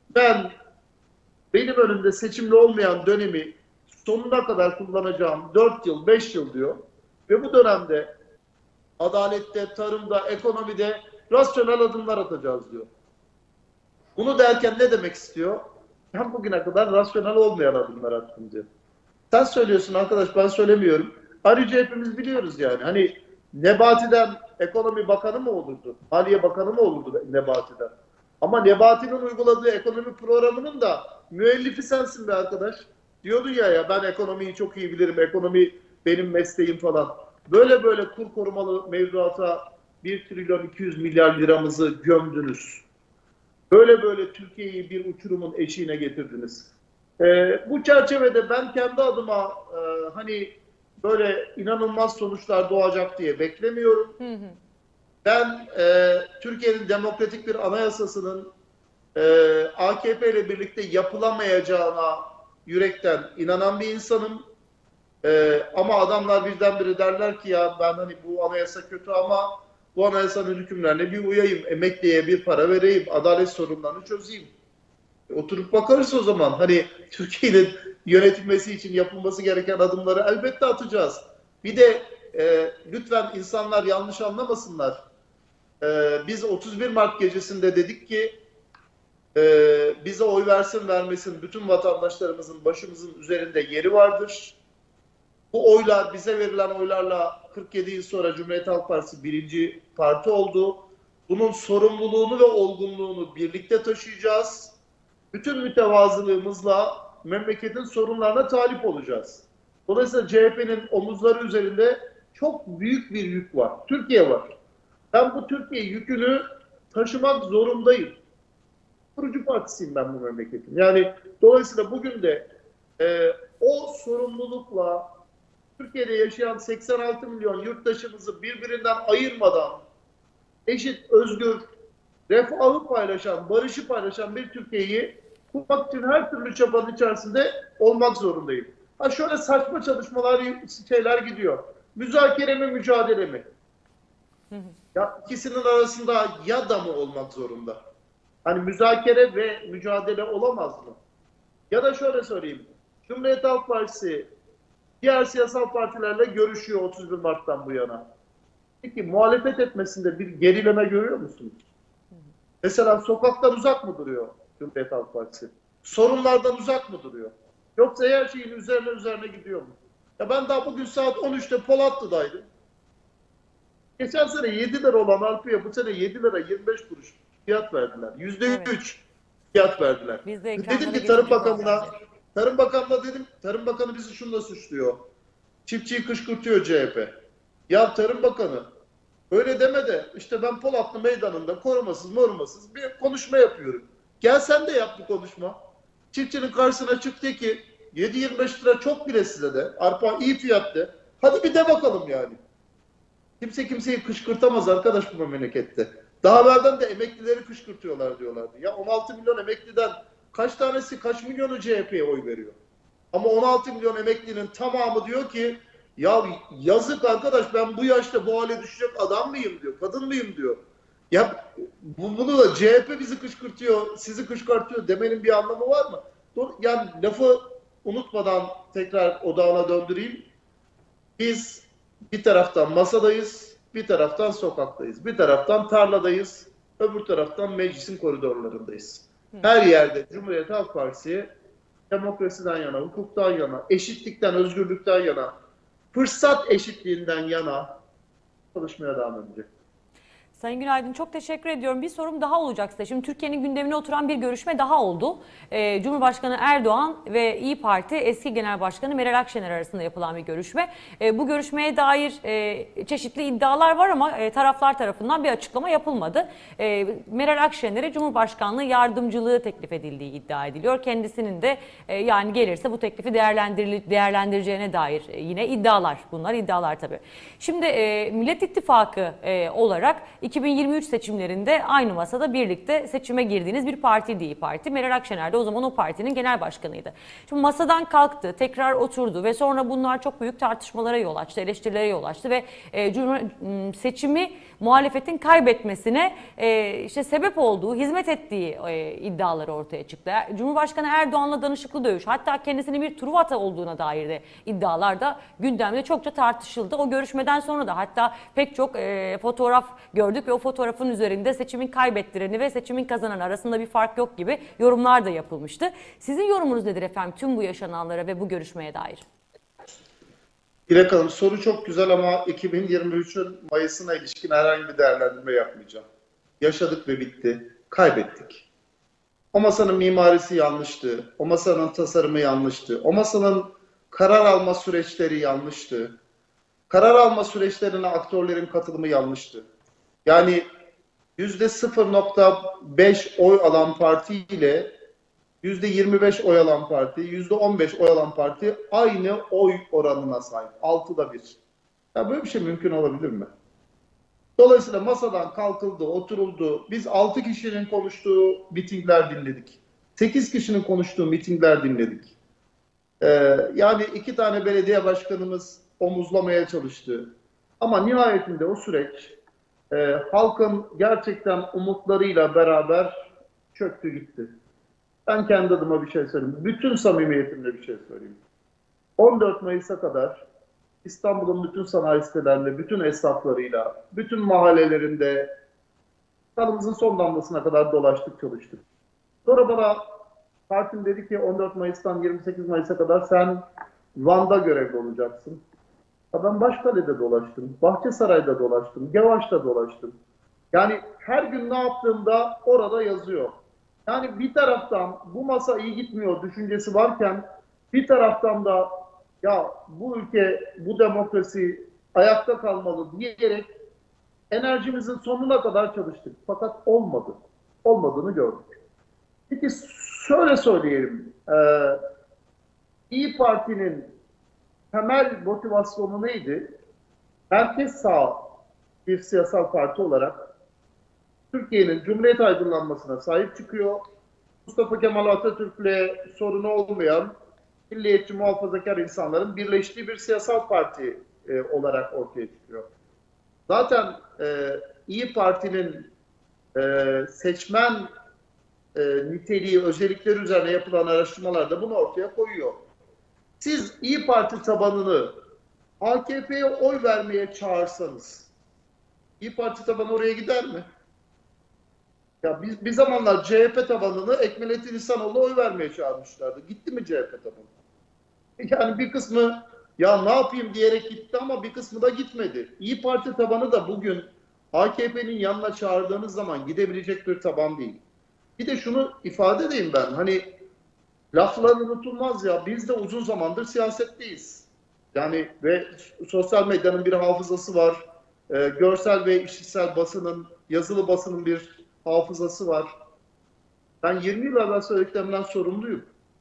Benim önümde seçimli olmayan dönemi sonuna kadar kullanacağım 4 yıl, 5 yıl diyor. Ve bu dönemde adalette, tarımda, ekonomide rasyonel adımlar atacağız diyor. Bunu derken ne demek istiyor? Ben bugüne kadar rasyonel olmayan adımlar attım diyor. Sen söylüyorsun arkadaş, ben söylemiyorum. Ayrıca hepimiz biliyoruz yani. Hani Nebati'den ekonomi bakanı mı olurdu? Maliye bakanı mı olurdu Nebati'den? Ama Nebati'nin uyguladığı ekonomi programının da müellifi sensin be arkadaş. Diyordun ya ben ekonomiyi çok iyi bilirim, ekonomi benim mesleğim falan. Böyle kur korumalı mevduata 1 trilyon 200 milyar liramızı gömdünüz. Böyle Türkiye'yi bir uçurumun eşiğine getirdiniz. Bu çerçevede ben kendi adıma hani böyle inanılmaz sonuçlar doğacak diye beklemiyorum. Ben Türkiye'nin demokratik bir anayasasının AKP ile birlikte yapılamayacağına yürekten inanan bir insanım. Ama adamlar birdenbire derler ki ya ben hani bu anayasa kötü ama bu anayasanın hükümlerine bir uyayım, emekliye bir para vereyim, adalet sorunlarını çözeyim. Oturup bakarız o zaman. Hani Türkiye'nin yönetilmesi için yapılması gereken adımları elbette atacağız. Bir de lütfen insanlar yanlış anlamasınlar. Biz 31 Mart gecesinde dedik ki Bize oy versin vermesin bütün vatandaşlarımızın başımızın üzerinde yeri vardır. Bu oylar, bize verilen oylarla 47 yıl sonra Cumhuriyet Halk Partisi birinci parti oldu. Bunun sorumluluğunu ve olgunluğunu birlikte taşıyacağız. Bütün mütevazılığımızla memleketin sorunlarına talip olacağız. Dolayısıyla CHP'nin omuzları üzerinde çok büyük bir yük var. Türkiye var. Ben bu Türkiye yükünü taşımak zorundayım. Kurucu partisiyim ben bu memleketin. Yani dolayısıyla bugün de o sorumlulukla Türkiye'de yaşayan 86 milyon yurttaşımızı birbirinden ayırmadan eşit, özgür, refahı paylaşan, barışı paylaşan bir Türkiye'yi kurmak için her türlü çabanın içerisinde olmak zorundayım. Ha şöyle saçma çalışmalar, şeyler gidiyor. Müzakere mi, mücadele mi? Ya ikisinin arasında ya da mı olmak zorunda? Hani müzakere ve mücadele olamaz mı? Ya da şöyle söyleyeyim. Cumhuriyet Halk Partisi diğer siyasal partilerle görüşüyor 31 Mart'tan bu yana. Peki muhalefet etmesinde bir gerileme görüyor musunuz? Mesela sokaktan uzak mı duruyor Cumhuriyet Halk Partisi? Sorunlardan uzak mı duruyor? Yoksa her şeyin üzerine gidiyor mu? Ya ben daha bugün saat 13'te Polatlı'daydım. Geçen sene 7 lira olan arpaya bu sene 7 lira 25 kuruş fiyat verdiler. %3 fiyat verdiler. Biz de Dedim ki Tarım Bakanı'na dedim, Tarım Bakanı bizi şununla suçluyor. Çiftçiyi kışkırtıyor CHP. Ya Tarım Bakanı öyle deme de işte ben Polatlı meydanında korumasız bir konuşma yapıyorum. Gel sen de yap bir konuşma. Çiftçinin karşısına çık de ki 7-25 lira çok bile size de. Arpa iyi fiyat de. Hadi bir de bakalım yani. Kimse kimseyi kışkırtamaz arkadaş bu memlekette. Daha evvelden de emeklileri kışkırtıyorlar diyorlardı. Ya 16 milyon emekliden kaç tanesi, kaç milyonu CHP'ye oy veriyor? Ama 16 milyon emeklinin tamamı diyor ki ya yazık arkadaş ben bu yaşta bu hale düşecek adam mıyım diyor, kadın mıyım diyor. Ya bunu da CHP bizi kışkırtıyor, sizi kışkırtıyor demenin bir anlamı var mı? Yani lafı unutmadan tekrar odağına döndüreyim. Biz bir taraftan masadayız, bir taraftan sokaktayız, bir taraftan tarladayız, öbür taraftan meclisin koridorlarındayız. Her yerde Cumhuriyet Halk Partisi demokrasiden yana, hukuktan yana, eşitlikten, özgürlükten yana, fırsat eşitliğinden yana çalışmaya devam edecek. Sayın Günaydın, çok teşekkür ediyorum. Bir sorum daha olacak size. Şimdi Türkiye'nin gündemine oturan bir görüşme daha oldu. Cumhurbaşkanı Erdoğan ve İYİ Parti eski Genel Başkanı Meral Akşener arasında yapılan bir görüşme. Bu görüşmeye dair çeşitli iddialar var ama taraflar tarafından bir açıklama yapılmadı. Meral Akşener'e Cumhurbaşkanlığı yardımcılığı teklif edildiği iddia ediliyor. Kendisinin de yani gelirse bu teklifi değerlendireceğine dair yine iddialar. Bunlar iddialar tabii. Şimdi Millet İttifakı olarak 2023 seçimlerinde aynı masada birlikte seçime girdiğiniz bir partiydi İYİ Parti. Meral Akşener de o zaman o partinin genel başkanıydı. Şimdi masadan kalktı, tekrar oturdu ve sonra bunlar çok büyük tartışmalara yol açtı, eleştirilere yol açtı ve seçimi muhalefetin kaybetmesine işte sebep olduğu, hizmet ettiği iddiaları ortaya çıktı. Cumhurbaşkanı Erdoğan'la danışıklı dövüş, hatta kendisinin bir Truva olduğuna dair de iddialar da gündemde çokça tartışıldı. O görüşmeden sonra da hatta pek çok fotoğraf gördük ve o fotoğrafın üzerinde seçimin kaybettireni ve seçimin kazananı arasında bir fark yok gibi yorumlar da yapılmıştı. Sizin yorumunuz nedir efendim tüm bu yaşananlara ve bu görüşmeye dair? İrek Hanım soru çok güzel ama 2023'ün Mayıs'ına ilişkin herhangi bir değerlendirme yapmayacağım. Yaşadık ve bitti. Kaybettik. O masanın mimarisi yanlıştı. O masanın tasarımı yanlıştı. O masanın karar alma süreçleri yanlıştı. Karar alma süreçlerine aktörlerin katılımı yanlıştı. Yani %0.5 oy alan parti ile %25 oy alan parti, %15 oy alan parti aynı oy oranına sahip. 6'da 1. Ya böyle bir şey mümkün olabilir mi? Dolayısıyla masadan kalkıldı, oturuldu. Biz 6 kişinin konuştuğu mitingler dinledik. 8 kişinin konuştuğu mitingler dinledik. Yani 2 tane belediye başkanımız omuzlamaya çalıştı. Ama nihayetinde o süreç halkın gerçekten umutlarıyla beraber çöktü gitti. Ben kendi adıma bir şey söyleyeyim. Bütün samimiyetimle bir şey söyleyeyim. 14 Mayıs'a kadar İstanbul'un bütün sanayi sitelerinde, bütün esnaflarıyla, bütün mahallelerinde kanımızın son damlasına kadar dolaştık, çalıştık. Sonra bana partim dedi ki 14 Mayıs'tan 28 Mayıs'a kadar sen Van'da görevli olacaksın. Ya ben Başkale'de dolaştım, Bahçesaray'da dolaştım, Gevaş'ta dolaştım. Yani her gün ne yaptığımda orada yazıyor. Yani bir taraftan bu masa iyi gitmiyor düşüncesi varken bir taraftan da ya bu ülke, bu demokrasi ayakta kalmalı diyerek enerjimizin sonuna kadar çalıştık. Fakat olmadı. Olmadığını gördük. Peki şöyle söyleyelim. İYİ Parti'nin temel motivasyonu neydi? Merkez sağ bir siyasal parti olarak Türkiye'nin Cumhuriyet aydınlanmasına sahip çıkıyor. Mustafa Kemal Atatürk'le sorunu olmayan milliyetçi muhafazakar insanların birleştiği bir siyasal parti olarak ortaya çıkıyor. Zaten İYİ Parti'nin seçmen niteliği, özellikleri üzerine yapılan araştırmalarda bunu ortaya koyuyor. Siz İYİ Parti tabanını AKP'ye oy vermeye çağırsanız, İYİ Parti tabanı oraya gider mi? Ya bir zamanlar CHP tabanını Ekmelettin İhsanoğlu'na oy vermeye çağırmışlardı. Gitti mi CHP tabanı? Yani bir kısmı ya ne yapayım diyerek gitti ama bir kısmı da gitmedi. İYİ Parti tabanı da bugün AKP'nin yanına çağırdığınız zaman gidebilecek bir taban değil. Bir de şunu ifade edeyim ben. Hani laflar unutulmaz ya. Biz de uzun zamandır siyasetteyiz. Yani ve sosyal medyanın bir hafızası var. Görsel ve işitsel basının, yazılı basının bir hafızası var. Ben 20 yıl evvel söylediklerimden sorumluyum.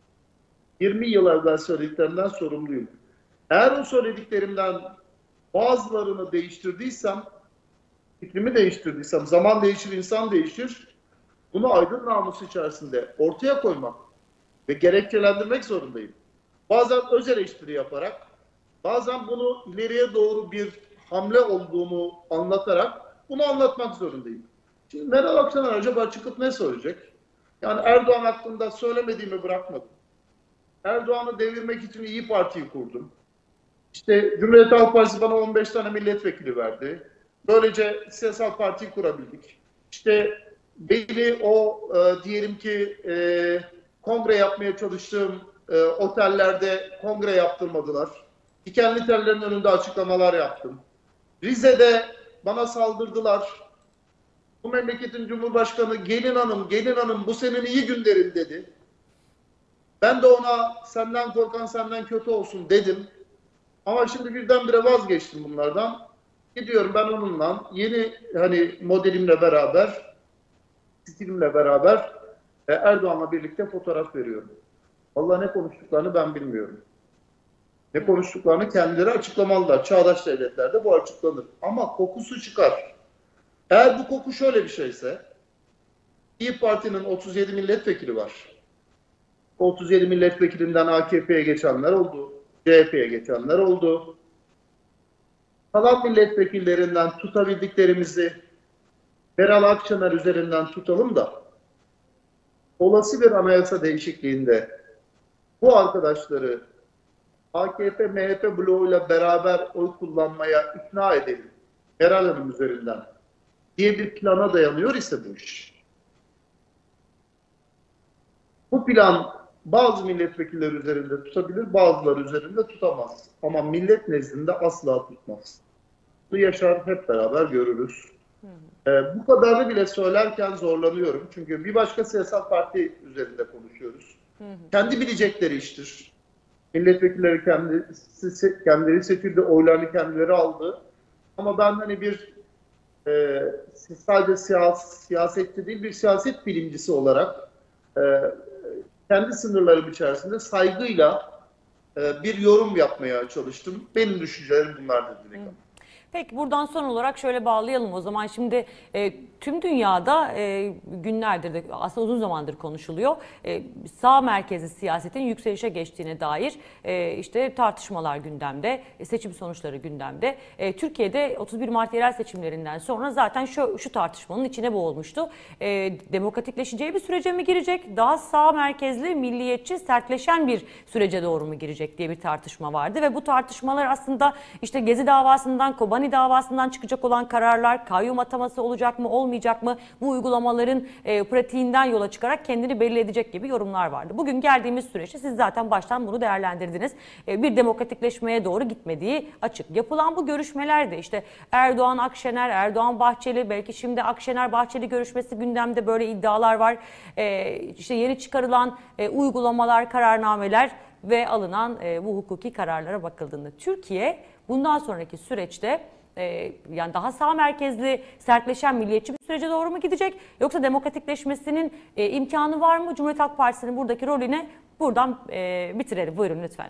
20 yıl evvel söylediklerimden sorumluyum. Eğer o söylediklerimden bazılarını değiştirdiysem, fikrimi değiştirdiysem, zaman değişir, insan değişir. Bunu aydın namusu içerisinde ortaya koymak ve gerekçelendirmek zorundayım. Bazen öz eleştiri yaparak, bazen bunu ileriye doğru bir hamle olduğunu anlatarak bunu anlatmak zorundayım. Şimdi Meral Akşener acaba çıkıp ne söyleyecek? Yani Erdoğan hakkında söylemediğimi bırakmadım. Erdoğan'ı devirmek için İYİ Parti'yi kurdum. İşte Cumhuriyet Halk Partisi bana 15 tane milletvekili verdi. Böylece siyasal partiyi kurabildik. İşte beni diyelim ki kongre yapmaya çalıştığım otellerde kongre yaptırmadılar. Dikenli tellerin önünde açıklamalar yaptım. Rize'de bana saldırdılar. Bu memleketin Cumhurbaşkanı gelin hanım bu senin iyi günlerin dedi. Ben de ona senden korkan senden kötü olsun dedim. Ama şimdi birdenbire vazgeçtim bunlardan. Gidiyorum ben onunla yeni modelimle beraber, stilimle beraber Erdoğan'la birlikte fotoğraf veriyorum. Vallahi ne konuştuklarını ben bilmiyorum. Ne konuştuklarını kendileri açıklamalılar. Çağdaş devletlerde bu açıklanır. Ama kokusu çıkar. Eğer bu koku şöyle bir şeyse, İYİ Parti'nin 37 milletvekili var. 37 milletvekilinden AKP'ye geçenler oldu. CHP'ye geçenler oldu. Kalan milletvekillerinden tutabildiklerimizi Meral Akşener üzerinden tutalım da olası bir anayasa değişikliğinde bu arkadaşları AKP, MHP bloğuyla beraber oy kullanmaya ikna edelim. Meral Hanım üzerinden diye bir plana dayanıyor ise bu iş. Bu plan bazı milletvekilleri üzerinde tutabilir, bazıları üzerinde tutamaz. Ama millet nezdinde asla tutmaz. Bunu yaşar, hep beraber görürüz. Bu kadarını bile söylerken zorlanıyorum. Çünkü bir başka siyasal parti üzerinde konuşuyoruz. Kendi bilecekleri iştir. Milletvekilleri kendileri seçildi, oylarını kendileri aldı. Ama ben sadece siyasetçi değil, bir siyaset bilimcisi olarak kendi sınırlarım içerisinde saygıyla bir yorum yapmaya çalıştım. Benim düşüncelerim bunlardır Dilek Hanım. Peki buradan son olarak şöyle bağlayalım o zaman. Şimdi tüm dünyada günlerdir de aslında uzun zamandır konuşuluyor. Sağ merkezi siyasetin yükselişe geçtiğine dair işte tartışmalar gündemde, seçim sonuçları gündemde. Türkiye'de 31 Mart yerel seçimlerinden sonra zaten şu tartışmanın içine boğulmuştu. Demokratikleşeceği bir sürece mi girecek? Daha sağ merkezli, milliyetçi, sertleşen bir sürece doğru mu girecek diye bir tartışma vardı ve bu tartışmalar aslında işte Gezi davasından Kobani Kobani davasından çıkacak olan kararlar, kayyum ataması olacak mı, olmayacak mı? Bu uygulamaların pratiğinden yola çıkarak kendini belli edecek gibi yorumlar vardı. Bugün geldiğimiz süreçte siz zaten baştan bunu değerlendirdiniz. Bir demokratikleşmeye doğru gitmediği açık. Yapılan bu görüşmelerde işte Erdoğan, Akşener, Erdoğan, Bahçeli, belki şimdi Akşener, Bahçeli görüşmesi gündemde, böyle iddialar var. İşte yeni çıkarılan uygulamalar, kararnameler ve alınan bu hukuki kararlara bakıldığında Türkiye bundan sonraki süreçte yani daha sağ merkezli, sertleşen milliyetçi bir sürece doğru mu gidecek? Yoksa demokratikleşmesinin imkanı var mı? Cumhuriyet Halk Partisi'nin buradaki rolüne buradan bitirelim. Buyurun lütfen.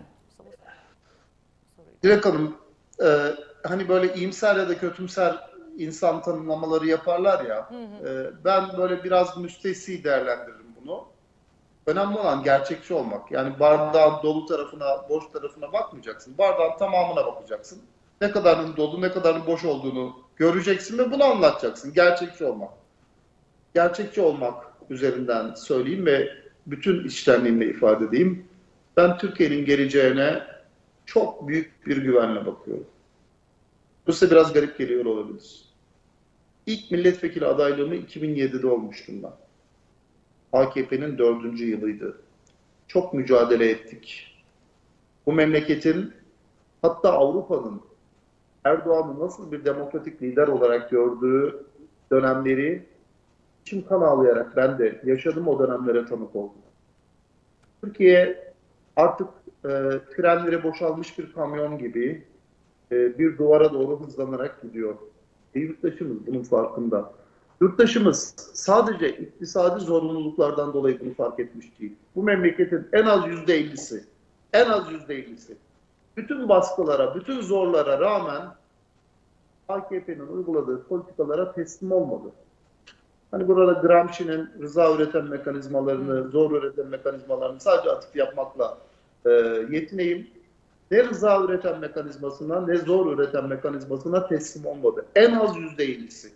Dilek Hanım, hani böyle iyimser ya da kötümser insan tanımlamaları yaparlar ya, ben böyle biraz müstesni değerlendiririm bunu. Önemli olan gerçekçi olmak. Yani bardağın dolu tarafına, boş tarafına bakmayacaksın. Bardağın tamamına bakacaksın. Ne kadarının dolu, ne kadarının boş olduğunu göreceksin ve bunu anlatacaksın. Gerçekçi olmak. Gerçekçi olmak üzerinden söyleyeyim ve bütün içtenliğimle ifade edeyim. Ben Türkiye'nin geleceğine çok büyük bir güvenle bakıyorum. Bu size biraz garip geliyor olabilir. İlk milletvekili adaylığımı 2007'de olmuştum ben. AKP'nin 4. yılıydı. Çok mücadele ettik. Bu memleketin, hatta Avrupa'nın Erdoğan'ı nasıl bir demokratik lider olarak gördüğü dönemleri içim kan ağlayarak ben de yaşadım, o dönemlere tanık oldum. Türkiye artık frenleri boşalmış bir kamyon gibi bir duvara doğru hızlanarak gidiyor. Yurttaşımız bunun farkında. Yurttaşımız sadece iktisadi zorunluluklardan dolayı bunu fark etmiş değil. Bu memleketin en az %50'si, en az %50'si bütün baskılara, bütün zorlara rağmen AKP'nin uyguladığı politikalara teslim olmadı. Hani burada Gramsci'nin rıza üreten mekanizmalarını, zor üreten mekanizmalarını sadece atıf yapmakla yetineyim. Ne rıza üreten mekanizmasına ne zor üreten mekanizmasına teslim olmadı. En az %50'si.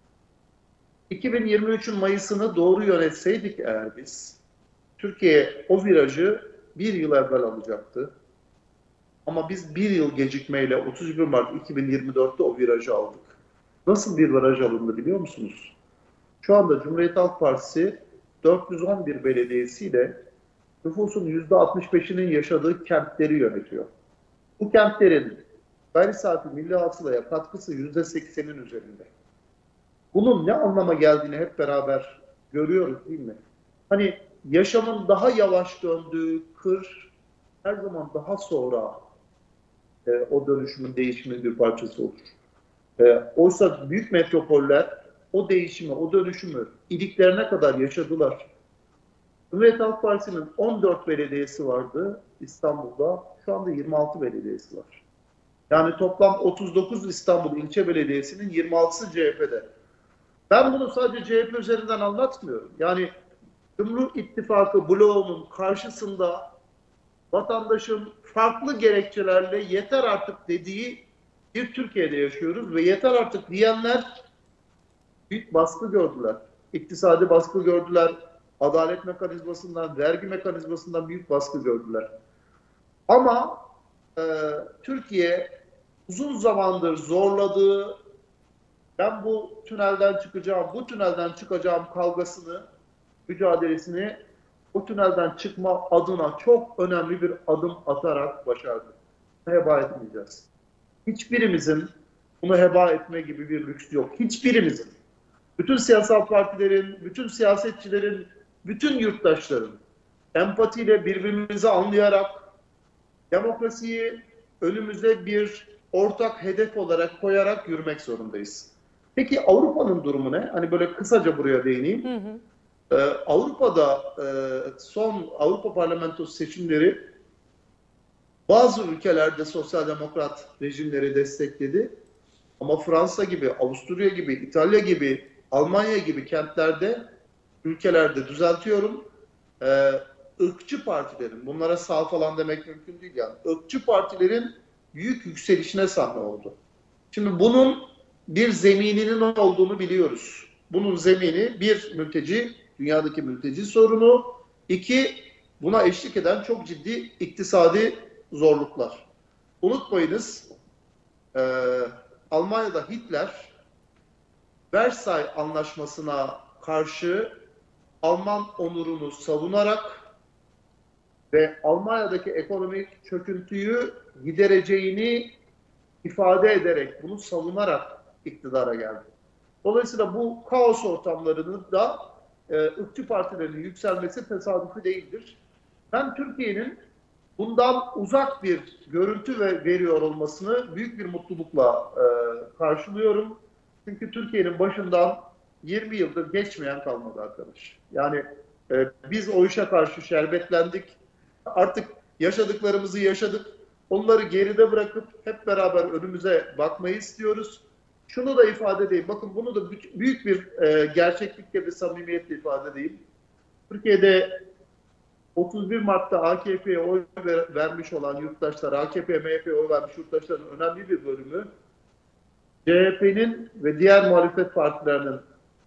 2023'ün Mayıs'ını doğru yönetseydik eğer biz, Türkiye o virajı bir yıl evvel alacaktı. Ama biz bir yıl gecikmeyle 31 Mart 2024'te o virajı aldık. Nasıl bir viraj alındı biliyor musunuz? Şu anda Cumhuriyet Halk Partisi 411 belediyesiyle nüfusun %65'inin yaşadığı kentleri yönetiyor. Bu kentlerin gayri safi milli hasılaya katkısı %80'in üzerinde. Bunun ne anlama geldiğini hep beraber görüyoruz değil mi? Hani yaşamın daha yavaş döndüğü kır her zaman daha sonra o dönüşümün, değişimin bir parçası olur. Oysa büyük metropoller o değişimi, o dönüşümü iliklerine kadar yaşadılar. Cumhuriyet Halk Partisi'nin 14 belediyesi vardı İstanbul'da. Şu anda 26 belediyesi var. Yani toplam 39 İstanbul ilçe belediyesinin 26'sı CHP'de. Ben bunu sadece CHP üzerinden anlatmıyorum. Yani Cumhur İttifakı bloğunun karşısında vatandaşın farklı gerekçelerle yeter artık dediği bir Türkiye'de yaşıyoruz ve yeter artık diyenler büyük baskı gördüler. İktisadi baskı gördüler. Adalet mekanizmasından, vergi mekanizmasından büyük baskı gördüler. Ama Türkiye uzun zamandır zorladığı, ben bu tünelden çıkacağım, bu tünelden çıkacağım kavgasını, mücadelesini o tünelden çıkma adına çok önemli bir adım atarak başardı. Heba etmeyeceğiz. Hiçbirimizin bunu heba etme gibi bir lüks yok. Hiçbirimizin. Bütün siyasal partilerin, bütün siyasetçilerin, bütün yurttaşların empatiyle birbirimizi anlayarak demokrasiyi önümüze bir ortak hedef olarak koyarak yürümek zorundayız. Peki Avrupa'nın durumu ne? Hani böyle kısaca buraya değineyim. Avrupa'da son Avrupa Parlamentosu seçimleri bazı ülkelerde sosyal demokrat rejimleri destekledi. Ama Fransa gibi, Avusturya gibi, İtalya gibi, Almanya gibi kentlerde, ülkelerde düzeltiyorum, ırkçı partilerin, bunlara sağ falan demek mümkün değil yani, ırkçı partilerin büyük yükselişine sahne oldu. Şimdi bunun bir zemininin olduğunu biliyoruz. Bunun zemini bir mülteci, dünyadaki mülteci sorunu, iki buna eşlik eden çok ciddi iktisadi zorluklar. Unutmayınız, Almanya'da Hitler Versay Anlaşması'na karşı Alman onurunu savunarak ve Almanya'daki ekonomik çöküntüyü gidereceğini ifade ederek, bunu savunarak iktidara geldi. Dolayısıyla bu kaos ortamlarının da ırkçı partilerin yükselmesi tesadüfi değildir. Ben Türkiye'nin bundan uzak bir görüntü veriyor olmasını büyük bir mutlulukla karşılıyorum. Çünkü Türkiye'nin başından 20 yıldır geçmeyen kalmadı arkadaş. Yani biz o işe karşı şerbetlendik. Artık yaşadıklarımızı yaşadık. Onları geride bırakıp hep beraber önümüze bakmayı istiyoruz. Şunu da ifade edeyim. Bakın bunu da büyük bir gerçeklikle ve samimiyetle ifade edeyim. Türkiye'de 31 Mart'ta AKP'ye oy vermiş olan yurttaşlar, AKP, MHP'ye oy vermiş yurttaşların önemli bir bölümü CHP'nin ve diğer muhalefet partilerinin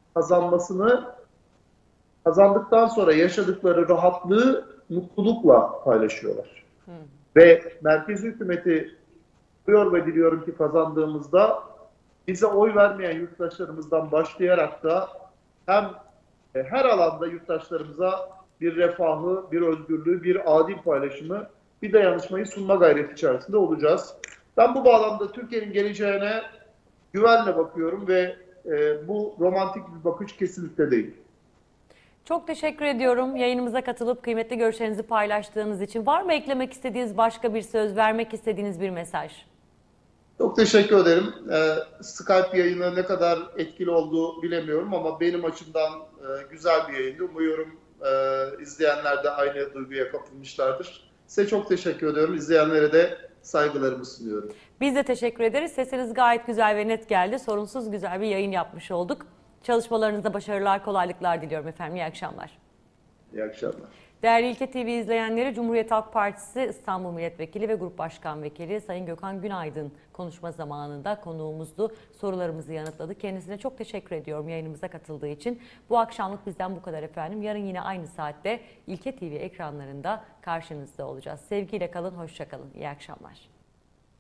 kazandıktan sonra yaşadıkları rahatlığı mutlulukla paylaşıyorlar. Ve merkezi hükümeti diyor ve diliyorum ki kazandığımızda bize oy vermeyen yurttaşlarımızdan başlayarak da hem her alanda yurttaşlarımıza bir refahı, bir özgürlüğü, bir adil paylaşımı, bir dayanışmayı sunma gayreti içerisinde olacağız. Ben bu bağlamda Türkiye'nin geleceğine güvenle bakıyorum ve bu romantik bir bakış kesinlikle değil. Çok teşekkür ediyorum yayınımıza katılıp kıymetli görüşlerinizi paylaştığınız için. Var mı eklemek istediğiniz başka bir söz, vermek istediğiniz bir mesaj? Çok teşekkür ederim. Skype yayını ne kadar etkili olduğu bilemiyorum ama benim açımdan güzel bir yayındı. Umuyorum izleyenler de aynı duyguya kapılmışlardır. Size çok teşekkür ediyorum. İzleyenlere de saygılarımı sunuyorum. Biz de teşekkür ederiz. Sesiniz gayet güzel ve net geldi. Sorunsuz güzel bir yayın yapmış olduk. Çalışmalarınızda başarılar, kolaylıklar diliyorum efendim. İyi akşamlar. İyi akşamlar. Değerli İlke TV izleyenleri, Cumhuriyet Halk Partisi İstanbul Milletvekili ve Grup Başkan Vekili Sayın Gökhan Günaydın konuşma zamanında konuğumuzdu. Sorularımızı yanıtladı. Kendisine çok teşekkür ediyorum yayınımıza katıldığı için. Bu akşamlık bizden bu kadar efendim. Yarın yine aynı saatte İlke TV ekranlarında karşınızda olacağız. Sevgiyle kalın, hoşça kalın. İyi akşamlar.